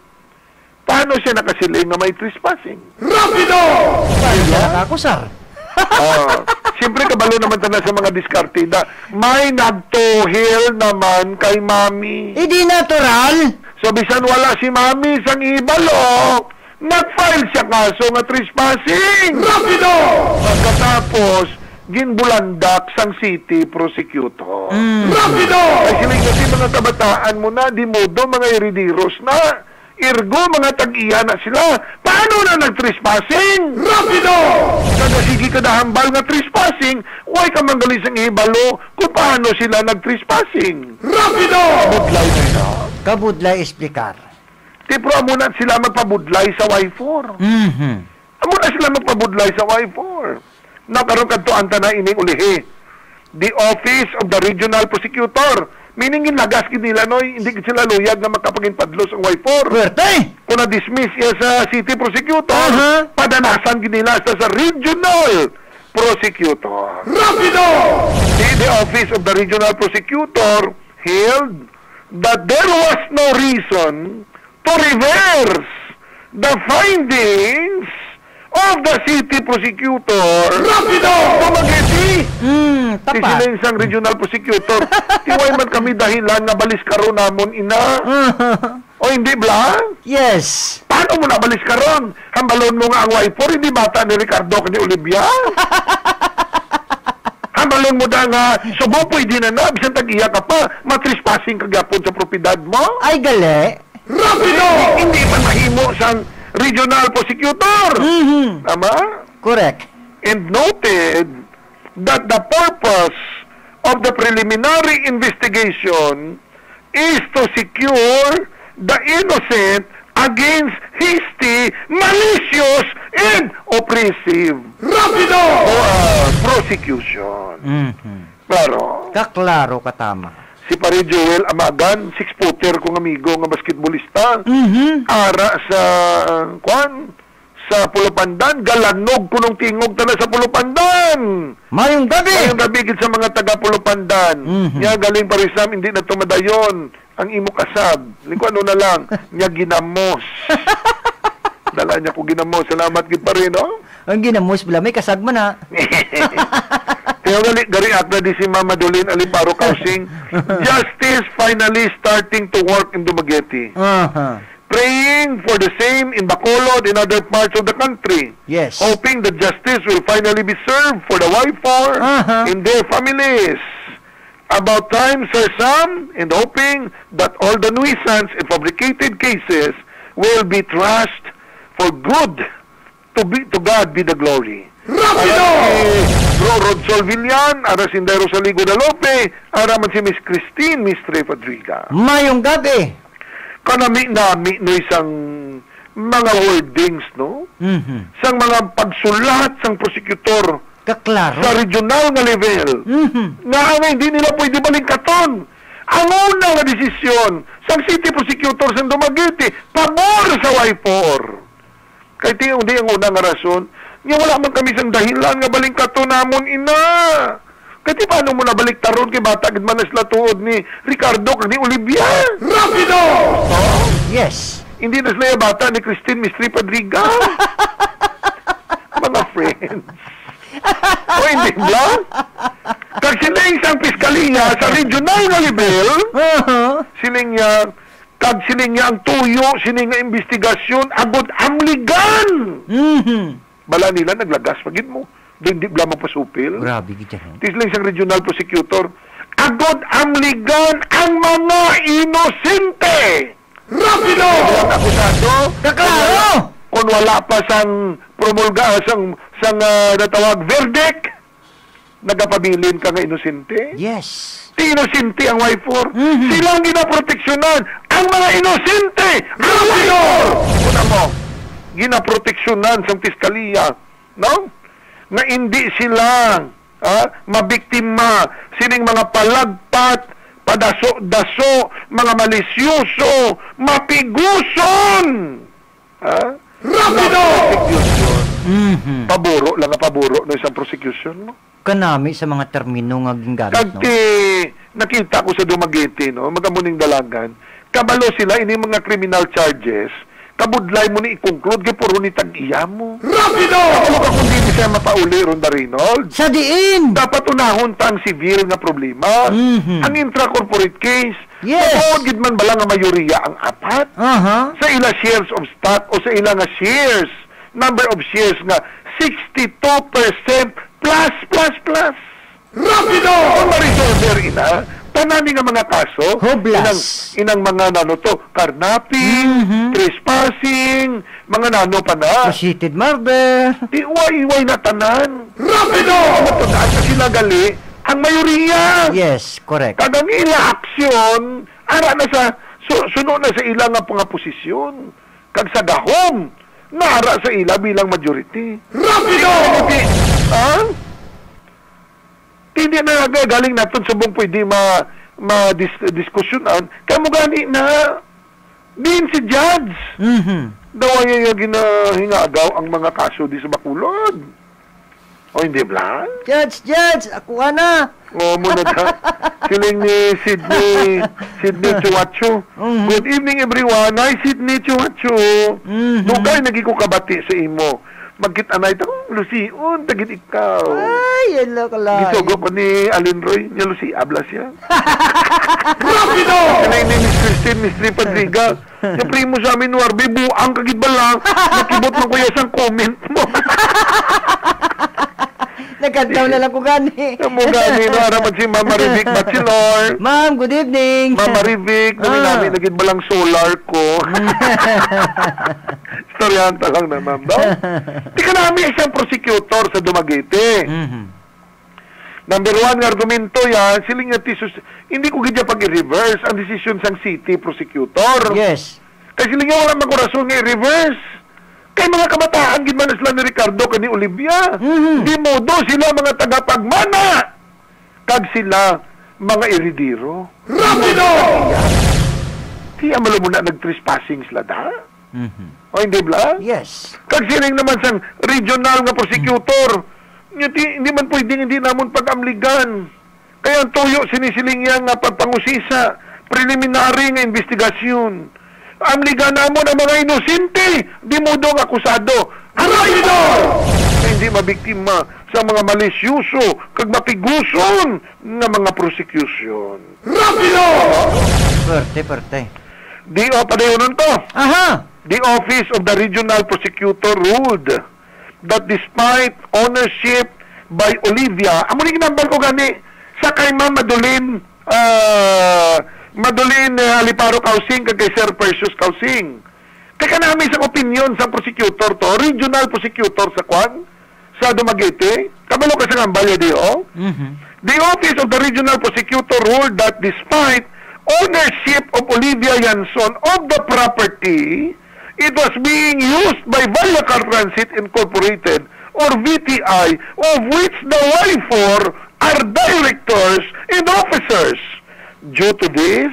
Paano siya nakasiling na may trespassing? Rapido! Kaya ako, sir. Ah, siyempre kabalo naman tanda sa mga diskartida. May nagtuhil naman kay Mami. Hindi natural. So bisan wala si Mami sang ibalo, nag-file siya kaso nga trespassing. Rapido! Pagkatapos, ginbulandak sang city prosecutor. Rapido! Ay sila kasi mga kabataan mo na, di modo mga iridiros na. Ergo, mga tag-iya na sila. Paano na nag-trespassing? Rapido! Kada sige kadahambal nga trespassing, why ka manggalis ang ibalo kung paano sila nag-trespassing? Rapido! Budlay na ito. Kabudlay explicar. Tipro, amo na sila magpabudlay sa Y four. Mhm. Amo na sila magpabudlay sa Y four. Nakaroon kadtoan ta na ining ulihi. The Office of the Regional Prosecutor. Meaning ginlagas gid nila noy, hindi gid sila luyag nga makapaginpadlos ang Y four. Swerte. Kung na-dismiss iya sa City Prosecutor, Aha. padanasan gid nila sa, sa Regional Prosecutor. Rapido! The, the Office of the Regional Prosecutor held that there was no reason to reverse the findings of the City Prosecutor. Rapido! Dumaguete! Hmm, Si tapat. sila isang regional prosecutor. Tiway man kami dahilan nga balis karon namon ina. O hindi blang? Yes. Paano mo nabalis karon? Hambalon mo nga ang Y four, hindi bata ni Ricardo ni Olivia. Hambalon mo da nga, subo pwede na na, bisan tag-iya ka pa, matrespassing kagapon sa propiedad mo. Ay, gali. Rapido! Hindi man mahimo sang regional prosecutor. Mhm. Tama? Correct. And noted that the purpose of the preliminary investigation is to secure the innocent against hasty, malicious, and oppressive Rapido! uh, prosecution. Mhm. Klaro. Kaklaro katama. Si Pare Joel Amagan, six-footer kong amigo nga basketballista. Mhm. Ara sa, uh, kwan, sa Pulupandan, galanog kunong tingog tala sa Pulupandan. Mayong gabi. Mayong gabi gid sa mga taga Pulupandan. Mhm. Nya galing parisam, hindi na tumadayon ang imo kasab. Liko ano na lang, nya ginamos. Dala niya ko ginamos. Salamat gid pa rin, no? Ang ginamos bila may kasagman na. Kaya gali, gari at na di si Mama Dolin Aliparo Kausing. Justice finally starting to work in Dumaguete. Aha. Praying for the same in Bacolod and other parts of the country. Yes. Hoping that justice will finally be served for the Y four Uh-huh. and their families. About time, Sir Sam, and hoping that all the nuisance and fabricated cases will be trashed for good. To be to God be the glory. Rapido! Bro Rod Solvillan, ara si Indero Saligo de Lope, ara man si Miss Christine Mistre Padriga. Mayong gabi. Kanami-nami no isang mga wordings, no? Mhm. Sang mga pagsulat sang prosecutor Kaklaro. sa regional nga level. Mhm. Nga nga hindi nila pwede balingkaton. Ang una nga desisyon sang city prosecutor sa Dumaguete, pabor sa Y four. Kaya ti hindi ang una nga rason, nga wala man kami sang dahilan nga balingkaton namon ina. Kaya ti paano mo nabalik taron kay bata gid man sila tuod ni Ricardo kag ni Olivia. Rapido! Yes. Hindi na sila yung bata ni Christine Mistri Padriga. Mga friends. O hindi ba? Kag sila isang piskaliya sa regional nga level, Uh-huh. sining niya, kag sining niya ang tuyo, sining nga investigasyon, agod amligan. Mhm. Bala nila, naglagas pagid mo. Doon di blamang pasupil. Grabe gid yan. Tisling isang regional prosecutor, agod amligan ang mga inosente. Rapido! Ang akusado, Kaklaro. kung wala pa sang promulga, sang, sang uh, natawag verdict, nagapabilin ka nga inosente. Yes. Ti inosente ang Y four. Mhm. Silang ginaproteksyonan ang mga inosente. Rapido! Una mo, ginaproteksyonan sang piskaliya, no? Nga hindi sila ah, mabiktima sining mga palagpat, padaso-daso, mga malisyoso, mapiguson. Ha? Rapido! Prosecution. Mhm. Paburo lang ang paburo ng isang prosecution mo. Kanami sa mga termino nga gingamit, no? Kagti, nakita ko sa Dumaguete, no, magamuning dalagan, kabalo sila, ini mga criminal charges, kabudlay mo ni i-conclude, kaya puro ni tag-iya mo. Rapido! Ano ka kung hindi siya mapauli, Ronda Reynolds? Sa diin. Dapat unahon ta ang civil nga problema. Mhm. Ang intra-corporate case, Yes. matuod gid man bala nga mayoriya ang apat. Aha. Sa ila shares of stock o sa ila nga shares, number of shares nga sixty-two percent plus, plus, plus. Rapido! Kung ma-resolver ina, tanani nga mga kaso, Hoblas. inang, inang mga nano to, carnapping, Mhm. trespassing, mga nano pa na. Proceeded murder. Di uway-uway na tanan. Rapido! Matundaan sa sila gali, ang mayoriya. Yes, correct. Kadang ila aksyon, ara na sa, su, suno na sa ila nga mga posisyon. Kag sa gahom, naara sa ila bilang majority. Rapido! Hindi, ha? Hindi na galing natin sa buong pwede ma, ma dis, diskusyonan. Kaya mo gani na, din si judge. Mhm. Daw ay yung ginahingagaw ang mga kaso di sa Bacolod. O hindi ba? Judge, judge, ako ka na. O muna ta. Siling ni Sydney, Sydney Chuacho. Mhm. Good evening everyone. Hi Sydney Chuacho. Mhm. Dugay nagi ko kabati sa imo. Magkit-anay ta, oh, Lucion, tagit ikaw. Ay, yun lang kalay. Gisugo ko ni Alin Roy, niya Lucy, ablas yan. Rapido! Kanay ni Miss Christine, Miss Tri Padriga. Yung primo sa amin, Warby, buang kagid ba lang? Nakibot mo kuya sang comment mo. Nagkantaw na lang ko gani. Mo gani, maraman si Mama Rivic Bachelor. Ma'am, good evening. Mama Rivic, nung Ah. namin, nagid ba lang solar ko? Storyan ta lang na, ma'am. No? Di ka namin isang prosecutor sa Dumaguete. Mhm. Number one nga argumento yan, siling nga tisus, hindi ko gidya pag i-reverse ang decision sang city prosecutor. Yes. Kasi siling nga wala magkurason nga i-reverse. Kay mga kabataan, gid man sila ni Ricardo kani Olivia. Mhm. Di modo sila mga tagapagmana. kag sila mga iridiro. Rapido! Di amalo mo na nag-trespassing sila da? Mhm. O hindi ba? Yes. Kag sining naman sang regional nga prosecutor, mm. hindi, hindi man pwedeng hindi namon pag-amligan. Kaya ang tuyo sinisiling yan nga pagpangusisa, preliminary nga investigasyon. Amligan namon ang mga inosente, di mo dong akusado. Rapido! Na hindi mabiktima sa mga malisyoso kag mapiguson nga mga prosecution. Rapido! Perte, perte. Di o padayonon to. Aha! The Office of the Regional Prosecutor ruled that despite ownership by Olivia, amo ni ginambal ko gani sa kay Ma'am Madolin uh, Madolin uh, Aliparo Kausing kag kay Sir Perseus Kausing. Kaya namin sa opinion sa prosecutor to, regional prosecutor sa Kwan, sa Dumaguete, kabalo ka sa ngambal di o? Mhm. The Office of the Regional Prosecutor ruled that despite ownership of Olivia Yanson of the property, it was being used by Vallacar Transit Incorporated or V T I, of which the Y four are directors and officers. Due to this,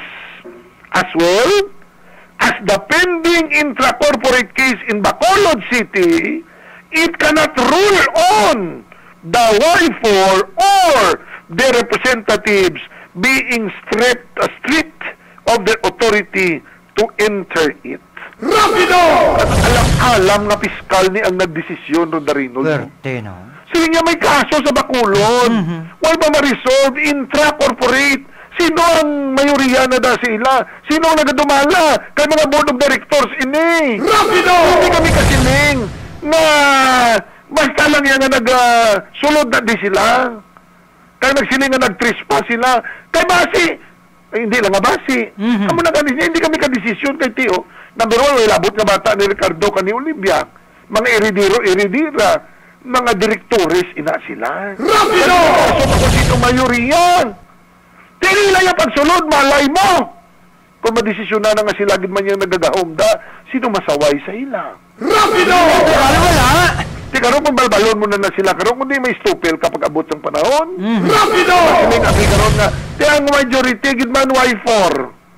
as well as the pending intra-corporate case in Bacolod City, it cannot rule on the Y four or their representatives being stripped, uh, stripped of their authority to enter it. Rapido! At alam-alam na piskal ni ang nagdesisyon ron darino. Perte, no? Sige nga may kaso sa Bacolod. Mhm. Why ba ma-resolve intra-corporate? Sino ang mayoriya na da sila? Sino ang nagadumala? Kay mga board of directors ini. Rapido! Hindi kami kasiling na basta lang yan na nag-sulod na di sila. Kaya nagsiling na nag-trespass sila. Kay basi, ay, hindi lang nga basi. Mhm. Amo na kanis hindi kami kadesisyon kay Tio. Number one, labot nga bata ni Ricardo kani Olivia. Mga iridiro, iridira. Mga direktores, ina sila. Rapido! So, ako dito mayoriyan. Tinila yung pagsulod, malay mo. Kung madesisyon na nga sila, gid man yung nagagahomda, sino masaway sa ila? Rapido! Wala, wala. Di karon kung balbalon mo na na sila, karon kung di may stupil kapag abot ng panahon. Mhm. Rapido! Kasi nga, karon nga, di ang majority, gid man Y four.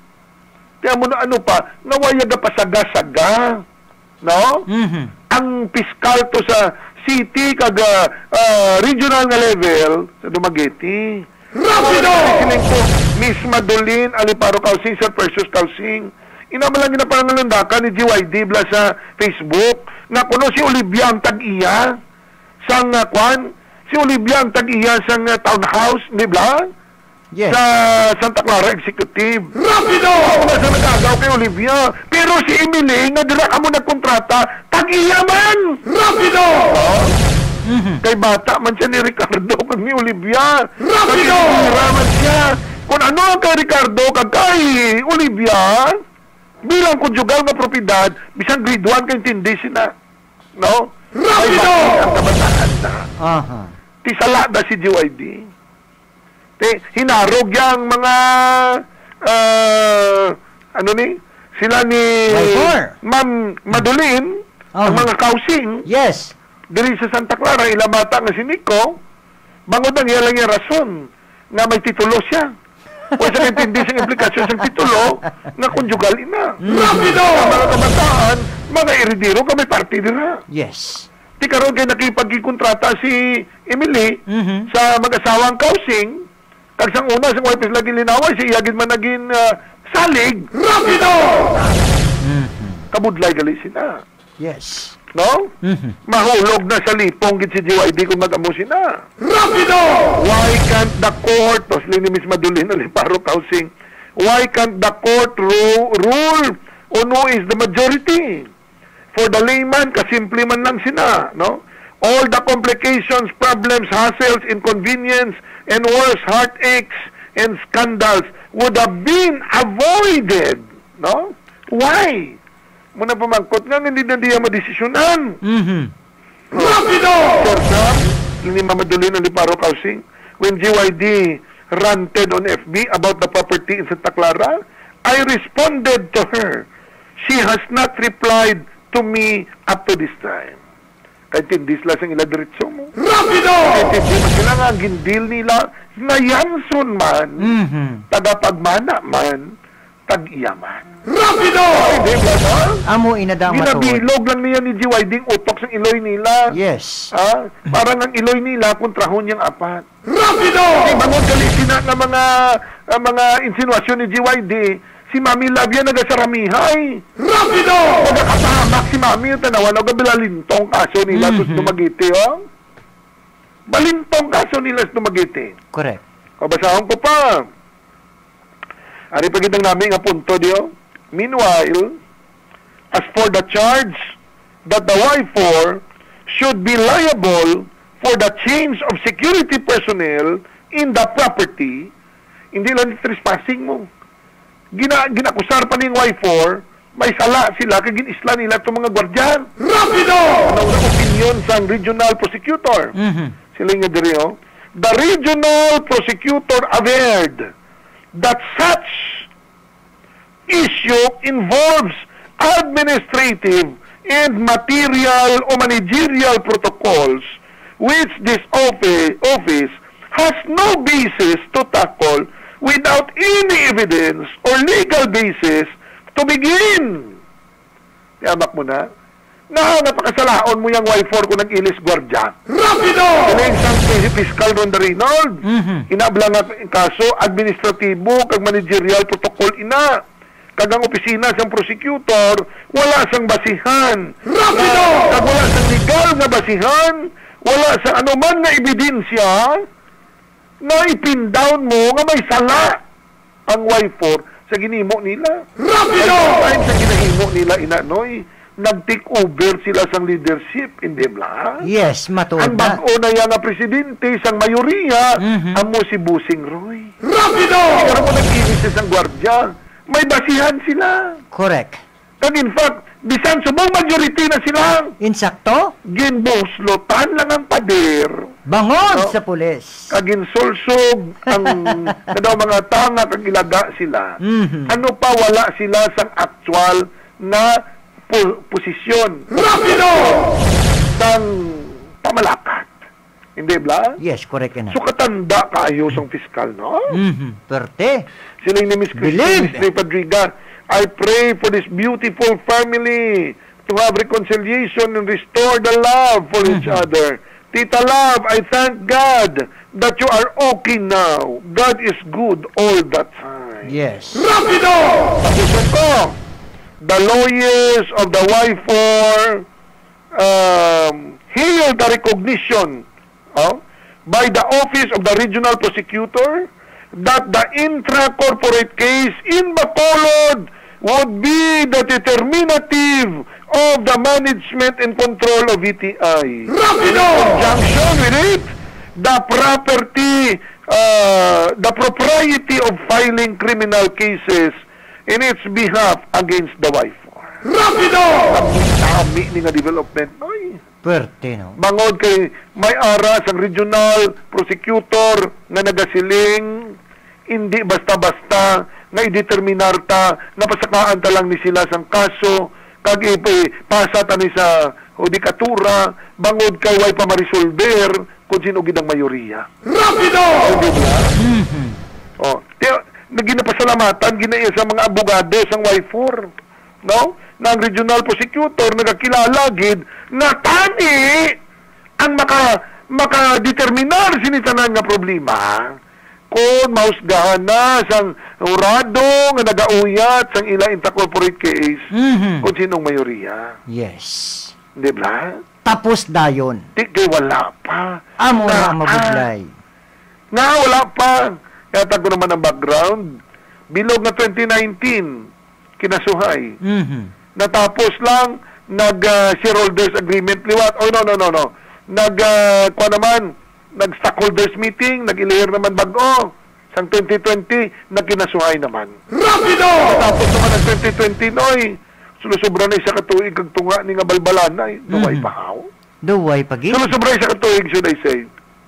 Kaya mo na ano pa, nawayaga pa saga-saga. No? Mhm. Ang piskal to sa city kag uh, uh, regional nga level sa Dumaguete. Rapido! Siling ko, Miss Madolin Aliparo Kausing, Sir Perseus Kausing. Inamalang na pangalandakan ni G Y D bla sa Facebook nga kuno si Olivia ang tag-iya sang uh, kwan, si Olivia ang tag-iya sang uh, townhouse ni bla Yes. sa Santa Clara Executive. Rapido! Ako na sa nag-agaw kay Olivia. Pero si Emily, nga dira ka mo nagkontrata, tag-iya man! Rapido! Mhm. Kay bata man siya ni Ricardo kag ni Olivia. Rapido! Kag siya. Kung ano ang kay Ricardo kag kay Olivia, bilang konjugal nga propiedad, bisang grade one kay intindi sina. No? Rapido! Ay, ang kabataan na. Aha. Tisala na si G Y D. Te, hinarog yang mga uh, ano ni? Sila ni Y four. Ma'am Madolin, ang Oh. mga kausing, Yes. diri sa Santa Clara, ila bata nga si Nico, bangod ang iya lang yung rason nga may titulo siya. O sa intindi sa implikasyon sa titulo nga konjugal ina. Rapido! Ang mga kabataan, mga iridiro, kami party dira. Yes. Di karon kay nakipagkikontrata si Emily Mhm. sa mag-asawang kausing, kag sang una sang wife lagi linaway si iyagid man naging uh, salig. Rapido! Mhm. Kabudlay gali sina. Yes. No? Mhm. Mahulog na sa lipong gid si G Y D kung mag-amo sina. Rapido! Why can't the court, tos ni Miss Madolin Aliparo Kausing, why can't the court ru- rule on who is the majority? For the layman, kasimple man lang sina, no? All the complications, problems, hassles, inconvenience, and worse, heartaches and scandals would have been avoided, no? Why? Muna pamangkot nga, hindi na diya madesisyonan. Mhm. Rapido! For some, ni Mama Dolina Aliparo Kausing, when G Y D ranted on F B about the property in Santa Clara, I responded to her. She has not replied to me up to this time. Kahit hindi sila sang ila diretso mo. Rapido! Rapido! Sila nga gindil nila na Yanson man, Mhm. tagapagmana man, tag-iyaman. Rapido! Hindi ba na? Amo inadang matuod. Ginabilog lang niya ni G Y D utok sa iloy nila. Yes. Ah, parang ang iloy nila kontrahon niyang apat. Rapido! Kasi bangon gali sina nga mga ah, mga insinuasyon ni G Y D, si Mami Labia nagasaramihay. Rapido! Nagakasamak si Mami yung tanawan, nagabilalintong kaso nila Mhm. sa Dumaguete, oh. Balintong kaso nila sa Dumaguete. Correct. Kabasahon ko pa. Ari pagitang namin nga punto diyo. Meanwhile, as for the charge that the Y four should be liable for the change of security personnel in the property, hindi lang trespassing mo. Gina, ginakusar pa ng Y four, may sala sila, kaya ginisla nila itong mga gwardyan. Rapido! Ano ang opinion sa regional prosecutor? Mhm. Sila nga diri, oh. The regional prosecutor averred that such issue involves administrative and material or managerial protocols which this office, office has no basis to tackle without any evidence or legal basis to begin. Yamak mo na. Na, napakasalaon mo yung Y four kung nag-ilis gwardya. Rapido! Kaya isang fiscal Ronda Reynolds, Mhm. inabla nga ang kaso, administratibo, kag managerial protocol ina. Kagang opisina sang prosecutor, wala sang basihan. Rapido! Kag wala sang legal nga basihan, wala sang anuman nga ebidensya na ipindown mo nga may sala ang Y four sa ginimo nila. Rapido! Ay, sa ginahimo nila inanoy, nag-take over sila sang leadership, hindi ba? Yes, matuod Ang na. bago na yan nga presidente, sang mayoriya, Mhm. amo si Busing Roy. Rapido! Pero kung nag-inis sa gwardya, may basihan sila. Correct. Kag in fact, bisan subong majority na sila, Insakto, ginbuslotan lang ang pader. bangod Oh. sa pulis. Kag insulsog ang kadaw mga tanga kag ilaga sila. Mhm. Ano pa wala sila sang actual na po- posisyon Rapido! sang pamalakat. Hindi ba? Yes, correct na. So katanda kayo sang fiskal, no? Mhm. Perte. Sila ni Miss Christine, Believe. Miss Padriga, I pray for this beautiful family to have reconciliation and restore the love for each other. Tita Love, I thank God that you are okay now. God is good all the time. Yes. Rapido! Tapusin ko, the lawyers of the Y four um, hail the recognition oh, by the Office of the Regional Prosecutor that the intra-corporate case in Bacolod would be the determinative of the management and control of V T I. Rapido! In conjunction with it, the property, uh, the propriety of filing criminal cases in its behalf against the Y four. Rapido! Dami ni nga development. Ay, Perte, no? bangod kay may aras ang regional prosecutor nga nagasiling hindi basta-basta nga i-determinar ta nga pasakaan ta lang ni sila sang kaso kag ipasa ta ni sa hudikatura bangod kay way pa marisolver kung sino gid ang mayoriya. Rapido! Mhm. Oh, tiyo, naginapasalamatan ginaya sa mga abogado sang Y four, no? Na ang regional prosecutor nagakilala gid na tani ang maka makadeterminar sinitanan nga problema kung mausgahan na sang urado nga nagauyat sang ila intra-corporate case Mhm. kung sinong mayoriya. Yes. Di ba? Tapos dayon. Di kay wala pa. Amo na Na- ang mabuglay. Nga wala pa. Kaya ko naman ang background. Bilog na twenty nineteen, kinasuhay. Mhm. Natapos lang, nag-shareholders agreement liwat. Oh, no, no, no, no. Nag, uh, kuha naman, nag-stockholders meeting, nag-ilihir naman bago. Sang twenty twenty, nagkinasuhay naman. Rapido! Tapos naman ang twenty twenty, noy, sulusubra na isa katuig kag tunga ni nga balbalan na, duway Mhm. pahaw. Duway pagi. Sulusubra isa katuig, should I say.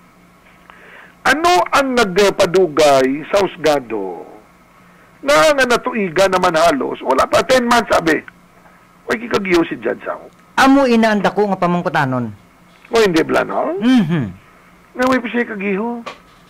Ano ang nagpadugay sa husgado na nga natuiga naman halos? Wala pa, ten months, sabi. Huwag kikagiyo si Judge ako. Amo inaanda ko nga pamangkutanon. O hindi bla, no? Mhm. Nga may pisay kagiho.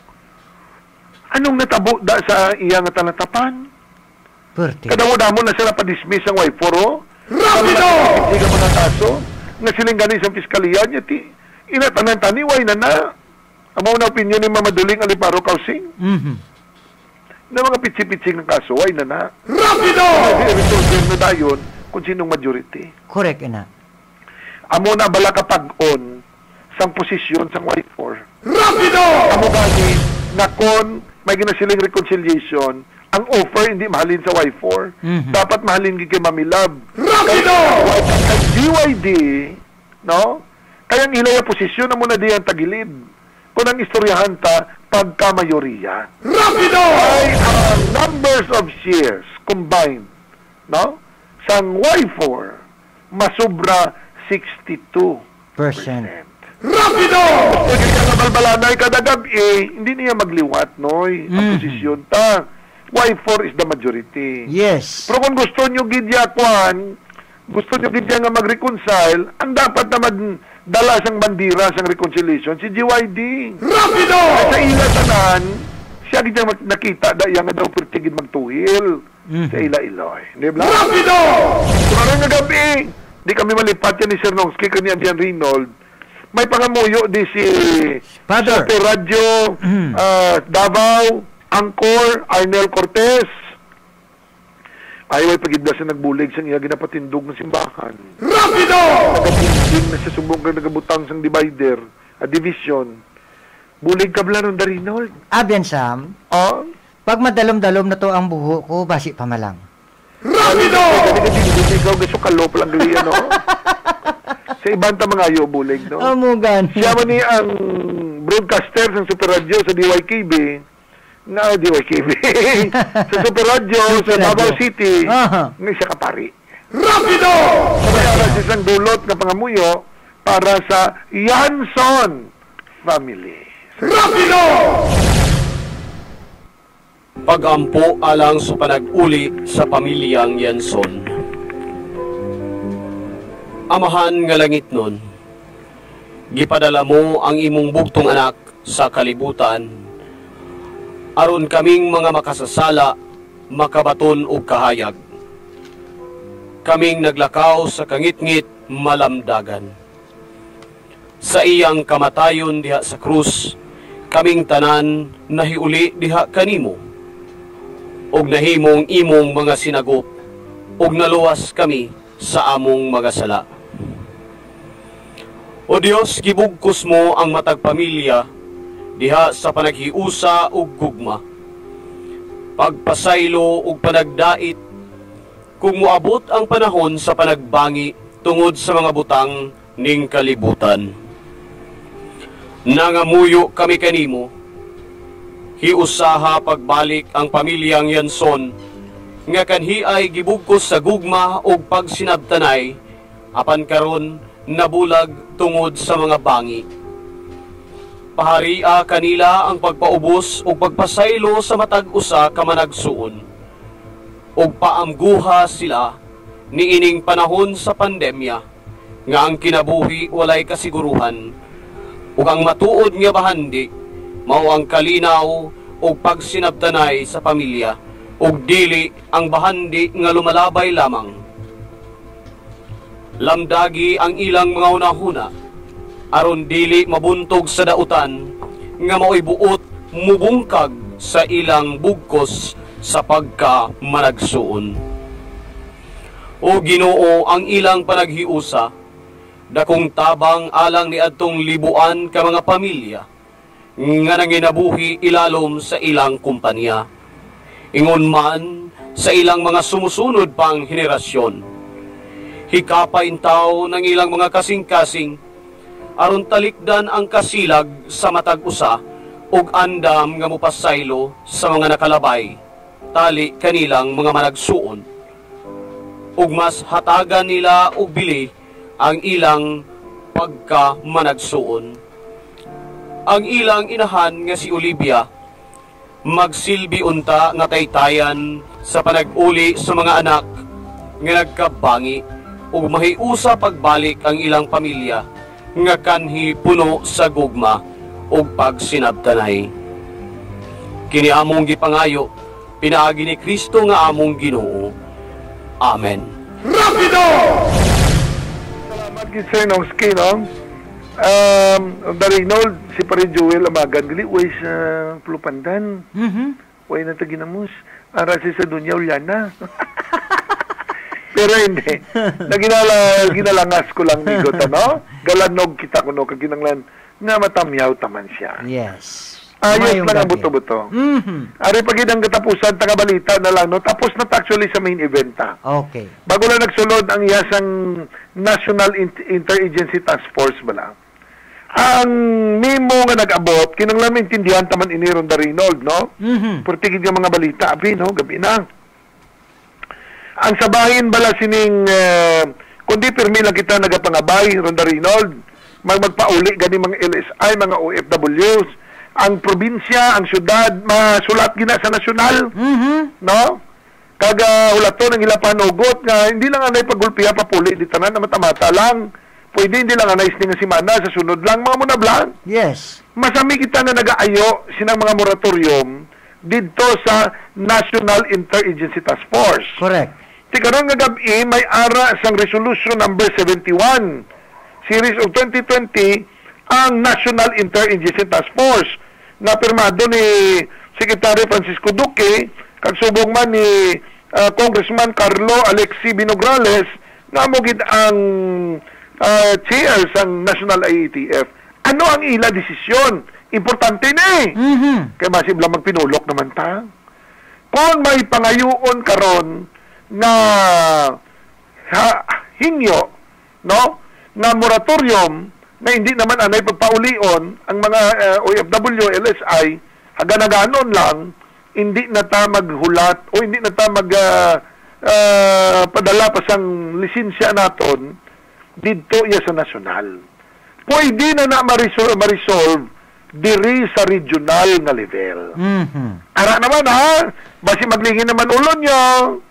Anong natabo da sa iya nga talatapan? Pwerte. Kadawo-damo na sila pa-dismiss ang wife oh. Rapido! Hindi ka mga kaso. Nga siling ganin sa piskaliya niya, ti. Inatanan taniway na na. Amaw na opinion ni Mamaduling Aliparo Kausing. Mhm. Na mga pitsi-pitsing ng kaso, ay na na. Rapido! Resolve na dayon kung sinong majority. Correct, ina. Amo na bala kapag-on sang posisyon sang wife for. Rapido! Amo gani na kon may ginasiling reconciliation, ang offer hindi mahalin sa wife for. Mhm. Dapat mahalin gid kay Mami Love. Rapido! Ang D Y D, no? Kayang ilay ang posisyon na muna diyan tagilid. Kung ang istoryahan ta, pagka-mayoriya. Rapido! Ay ang numbers of shares combined, no? Sang Y four, masubra sixty-two Percent. Rapido! Kung hindi ka nabalbalanay kada gabi, hindi niya magliwat, noy. Ang Mhm. posisyon ta. Y four is the majority. Yes. Pero kung gusto nyo gidya kwan, gusto nyo gidya nga mag-reconcile, ang dapat na magdala sang bandira sang reconciliation, si G Y D. Rapido! Ay sa ila tanan, siya gidya mak- nakita da iya nga daw pertigid magtuhil Mhm. sa ila Iloy. Di ba? Rapido! Tumarang nga gabi, di kami malipat yan ni Sir Nongski kani Adrian Reynold. May pangamuyo di si Father. Sa Radyo, Mhm. ah, Davao, Angkor, Arnel Cortez. Ayaw ay pagidla sa nagbulig sa iya ginapatindog ng simbahan. Rapido! Nagabunding na sa sumbong kang nagabutang sang divider, a division. Bulig kabla ng Darinold. Abian Sam, Ah? pag madalom-dalom na to ang buho ko, basi pa malang. Rapido! Hindi ikaw gusto kalop lang gali, ano? Sa ibang ta mga ayo bulig, no? Amugan. Siya man ni ang broadcaster sa Super Radio sa D Y K B, na D Y K B, sa Super Radio, sa Super Davao Radio. City, Aha. nga siya kapari. Rapido! Para sa isang dulot na pangamuyo para sa Yanson family. Rapido! Pagampo alang sa panag-uli sa pamilyang Yanson. Amahan nga langit nun, gipadala mo ang imong bugtong anak sa kalibutan, aron kaming mga makasasala, makabaton o kahayag. Kaming naglakaw sa kangit-ngit malamdagan. Sa iyang kamatayon diha sa krus, kaming tanan nahiuli diha kanimo, og nahimong imong mga sinagop, og naluwas kami sa among mga sala. O Dios, gibugkos mo ang matag pamilya diha sa panaghiusa ug gugma, pagpasaylo ug panagdait, kung moabot ang panahon sa panagbangi tungod sa mga butang ning kalibutan. Nangamuyo kami kanimo, hiusaha pagbalik ang pamilyang Yanson, nga kanhi ay gibugkos sa gugma ug pagsinabtanay, apan karon nabulag tungod sa mga bangi. Paharia kanila ang pagpaubos ug pagpasaylo sa matag usa ka managsuon, ug paamguha sila niining panahon sa pandemya, nga ang kinabuhi walay kasiguruhan, ug ang matuod nga bahandi mao ang kalinaw ug pagsinabtanay sa pamilya, ug dili ang bahandi nga lumalabay lamang. Lamdagi ang ilang mga unahuna, aron dili mabuntog sa dautan, nga mao'y buot mubungkag sa ilang bugkos sa pagka managsuon. O Ginoo, ang ilang panaghiusa, dakong tabang alang ni adtong libuan ka mga pamilya, nga nanginabuhi ilalom sa ilang kumpanya, ingon man sa ilang mga sumusunod pang henerasyon. Hikapain tao ng ilang mga kasing-kasing, aron talikdan ang kasilag sa matag usa, ug andam nga mupasaylo sa mga nakalabay, tali kanilang mga managsuon, ug mas hatagan nila og bili ang ilang pagka managsuon. Ang ilang inahan nga si Olivia, magsilbi unta nga taytayan sa panag-uli sa mga anak nga nagkabangi, ug mahiusa pagbalik ang ilang pamilya nga kanhi puno sa gugma, ug pagsinabtanay. Kini among gipangayo pinaagi ni Kristo nga among Ginoo. Amen. Rapido! Salamat gid sa inong skin, no? Um, Darinold, si Pare Joel Amagan, gali, way sa Plupandan. Mhm. Way na taginamos. Ara si sa dunya, ulyan na. Pero hindi. Naginala, ginalangas ko lang ni Gota, no? Galanog kita ko, no? Kaginanglan, nga matamyaw taman siya. Yes. Ayos Mayong lang ang gabi. buto-buto. Mhm. Ari pagid ang katapusan, taga-balita na lang, no? Tapos na ta actually sa main event, ta. Okay. Bago lang nagsulod ang iyasang National Inter- Interagency Task Force bala. Ang memo nga nag-abot, kinanglan maintindihan taman ini Ronda Reynold, no? Mhm. Purtigid yung mga balita, abi, no? Gabi na. Ang sabahin bala sining, uh, kundi pirmi lang kita nagapangabay, Ronda Reynold, mag magpauli gani mga L S I, mga O F Ws, ang probinsya, ang syudad, masulat gina sa nasyonal, Mhm. no? Kaga hulaton ang ila panugot nga hindi lang anay pagulpiha papuli di tanan na mata-mata lang. Pwede hindi lang anay nga simana sa sunod lang mga munablang. Yes. Masami kita na nagaayo sinang mga moratorium didto sa National Interagency Task Force. Correct. Ti karon nga gabi may ara sang resolution number seventy-one series of twenty twenty ang National Interagency Task Force na pirmado ni Secretary Francisco Duque kag subong man ni uh, Congressman Carlo Alexi Binograles na mo gid ang uh, chair sang National I A T F. Ano ang ila desisyon? Importante ni. Mhm. Kay masib lang magpinulok naman ta. Kung may pangayoon karon na ha, hingyo, no, na moratorium na hindi naman anay pagpaulion ang mga uh, O F W, L S I, haganaganon lang, hindi na ta maghulat o hindi na ta mag uh, uh, padala pa sang lisensya naton didto iya sa nasyonal. Pwede na na marisolve, marisolve diri sa regional nga level. Mhm. Ara naman ha, basi maglingin naman ulo nyo,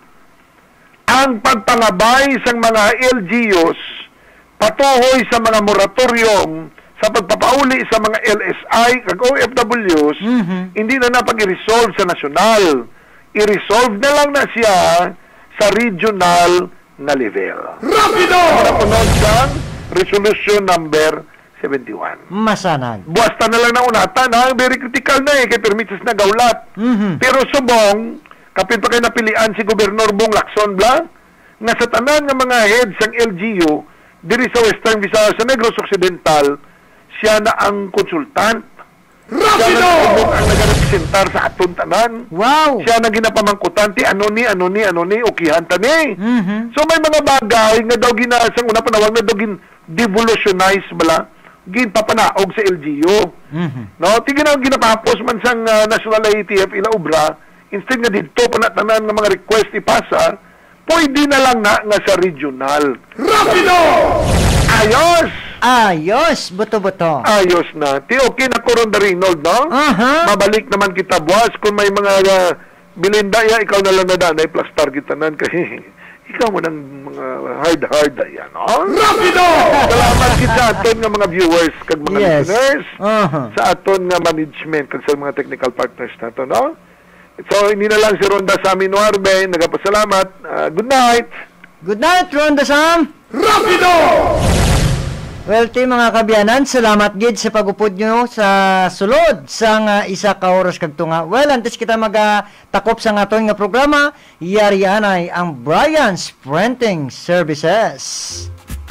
ang pagpangabay sang mga L G Us patuhoy sa mga moratorium sa pagpapauli sa mga L S I kag O F Ws, Mhm. hindi na napag-resolve sa nasyonal. I-resolve na lang na siya sa regional na level. Rapido! Napunod sa resolution number seventy-one. Masanag. Buwasta na lang na unatan, ha? Very critical na eh, kay permites na gaulat. Mhm. Pero subong, kapit pa kayo napilian si Gobernador Bong Lacson Blanc, nga sa tanan nga mga heads ng L G U, diri sa Western Visayas, sa Negros Occidental, siya na ang konsultant. Siya na ang nag-representar sa aton tanan. Wow. Siya na ginapamangkutan, ti ano ni, ano ni, ano ni, ukihan ta ni. Mhm. So may mga bagay nga daw ginasang una panawag na daw gin devolutionize bala, ginpapanaog sa L G U. Mhm. No, tigin ang ginapapos man sang uh, National I A T F ila obra, instead nga dito panatanan nga mga request ipasa, pwede na lang na nga sa regional. Rapido! Ayos! Ayos, buto-buto. Ayos na. Ti okay na ko Ronda Reynold, no? Aha. Mabalik naman kita buwas kung may mga uh, bilinda ya, ikaw na lang na danay plus target tanan kasi ikaw mo ng mga hard-hard yan, no? Rapido! Salamat kita sa aton nga mga viewers kag mga Yes. listeners. Aha. Sa aton nga management kag sa mga technical partners nato, no? So, hindi na lang si Ronda sa amin Nuarbe. Nagapasalamat. Uh, good night. Good night, Ronda Sam. Rapido! Well, ti mga kabyanan, salamat gid sa pagupod nyo sa sulod sa nga isa ka oras kag tunga. Well, antes kita magatakop sa nga aton nga programa, yarian ay ang Brian's Printing Services.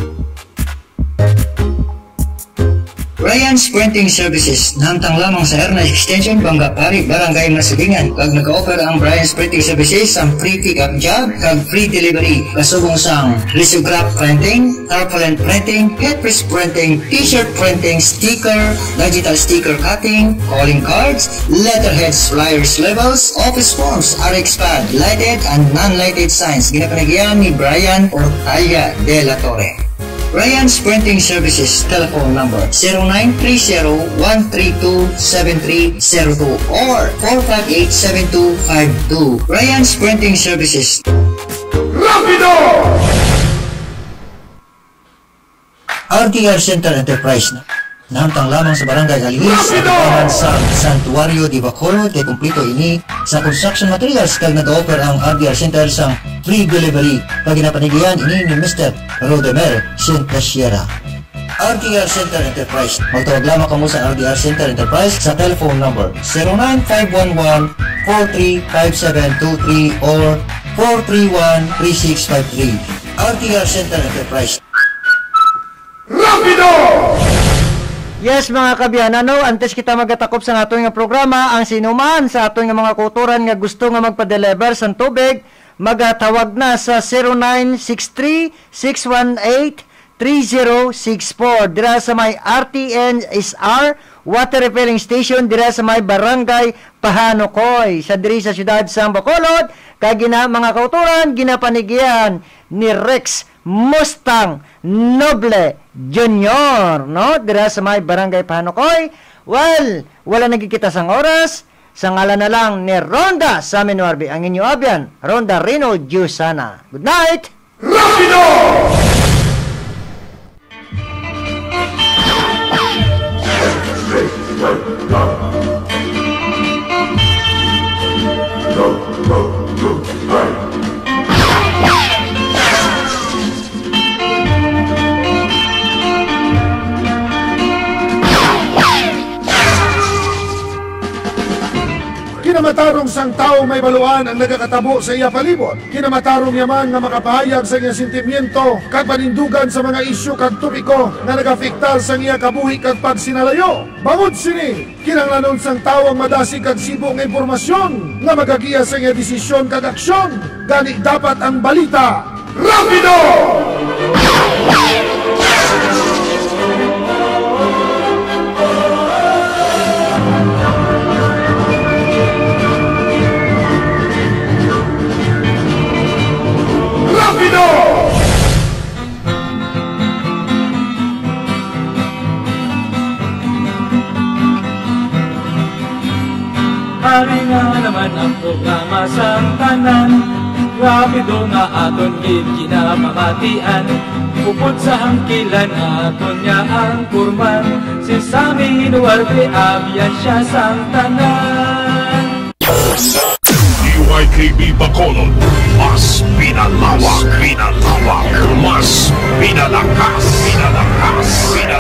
Brian's Printing Services, namtang lamang sa Erna Extension, Banga Pari, Barangay Masilingan. Kag nag-offer ang Brian's Printing Services ang free pick-up job kag free delivery. Kasubong sang lithograph printing, tarpaulin printing, headpress printing, t-shirt printing, sticker, digital sticker cutting, calling cards, letterheads, flyers, labels, office forms, R X pad, lighted and non-lighted signs. Ginapanagyan ni Brian Ortaya de la Torre. Brian's Printing Services telephone number zero nine three zero, one three two, seven three zero two or four five eight, seven two five two. Brian's Printing Services. Rapido! R T R Center Enterprise na. Nahantang lamang sa Barangay Alihis at kapanan sa Santuario de Bacolod kay kumplito ini sa construction materials kag nag-offer ang R D R Center sa free delivery pag ginapanigian ini ni Mister Rodemer Sierra. R D R Center Enterprise. Magtawag lamang kamo sa R D R Center Enterprise sa telephone number zero nine five one one four three five seven two three or four three one three six five three. R D R Center Enterprise. Rapido! Yes mga kabiyan, ano, antes kita magatakop sa atong nga programa, ang sinuman sa atong nga mga kuturan nga gusto nga magpa-deliver sa tubig, magatawag na sa zero nine six three six one eight three zero six four dira sa may R T N S R Water Refilling Station dira sa may Barangay Pahanokoy sa diri sa siyudad sa Bacolod. Kag gina mga kauturan ginapanigian ni Rex Mustang Noble Junior, no? Dira sa may Barangay Pahanokoy. Well, wala nagkikita sang oras. Sa ngalan na lang ni Ronda sa Minuarbi, ang inyo abyan, Ronda Rino Giusana. Good night! Rapido! Kinamatarong sang tao may baluan ang nagakatabo sa iya palibot. Kinamatarong yaman nga makapahayag sa iya sentimiento kag panindugan sa mga isyu kag topiko nga nagafektar sa iya kabuhi kag pagsinalayo. Bangod sini, kinanglanon sang tao ang madasig kag sibo nga impormasyon nga magagiya sa iya desisyon kag aksyon. Gani dapat ang balita rapido! Hari nga naman ang programa sa tanan, rapido nga aton gid kinapamatian. Upod sa hangkilan aton niya ang kurman, si Sammy Duarte abyan siya sa tanan. D Y K B Bacolod, mas pinalawak, pinalawak, mas pinalakas, pinalakas, pinalakas.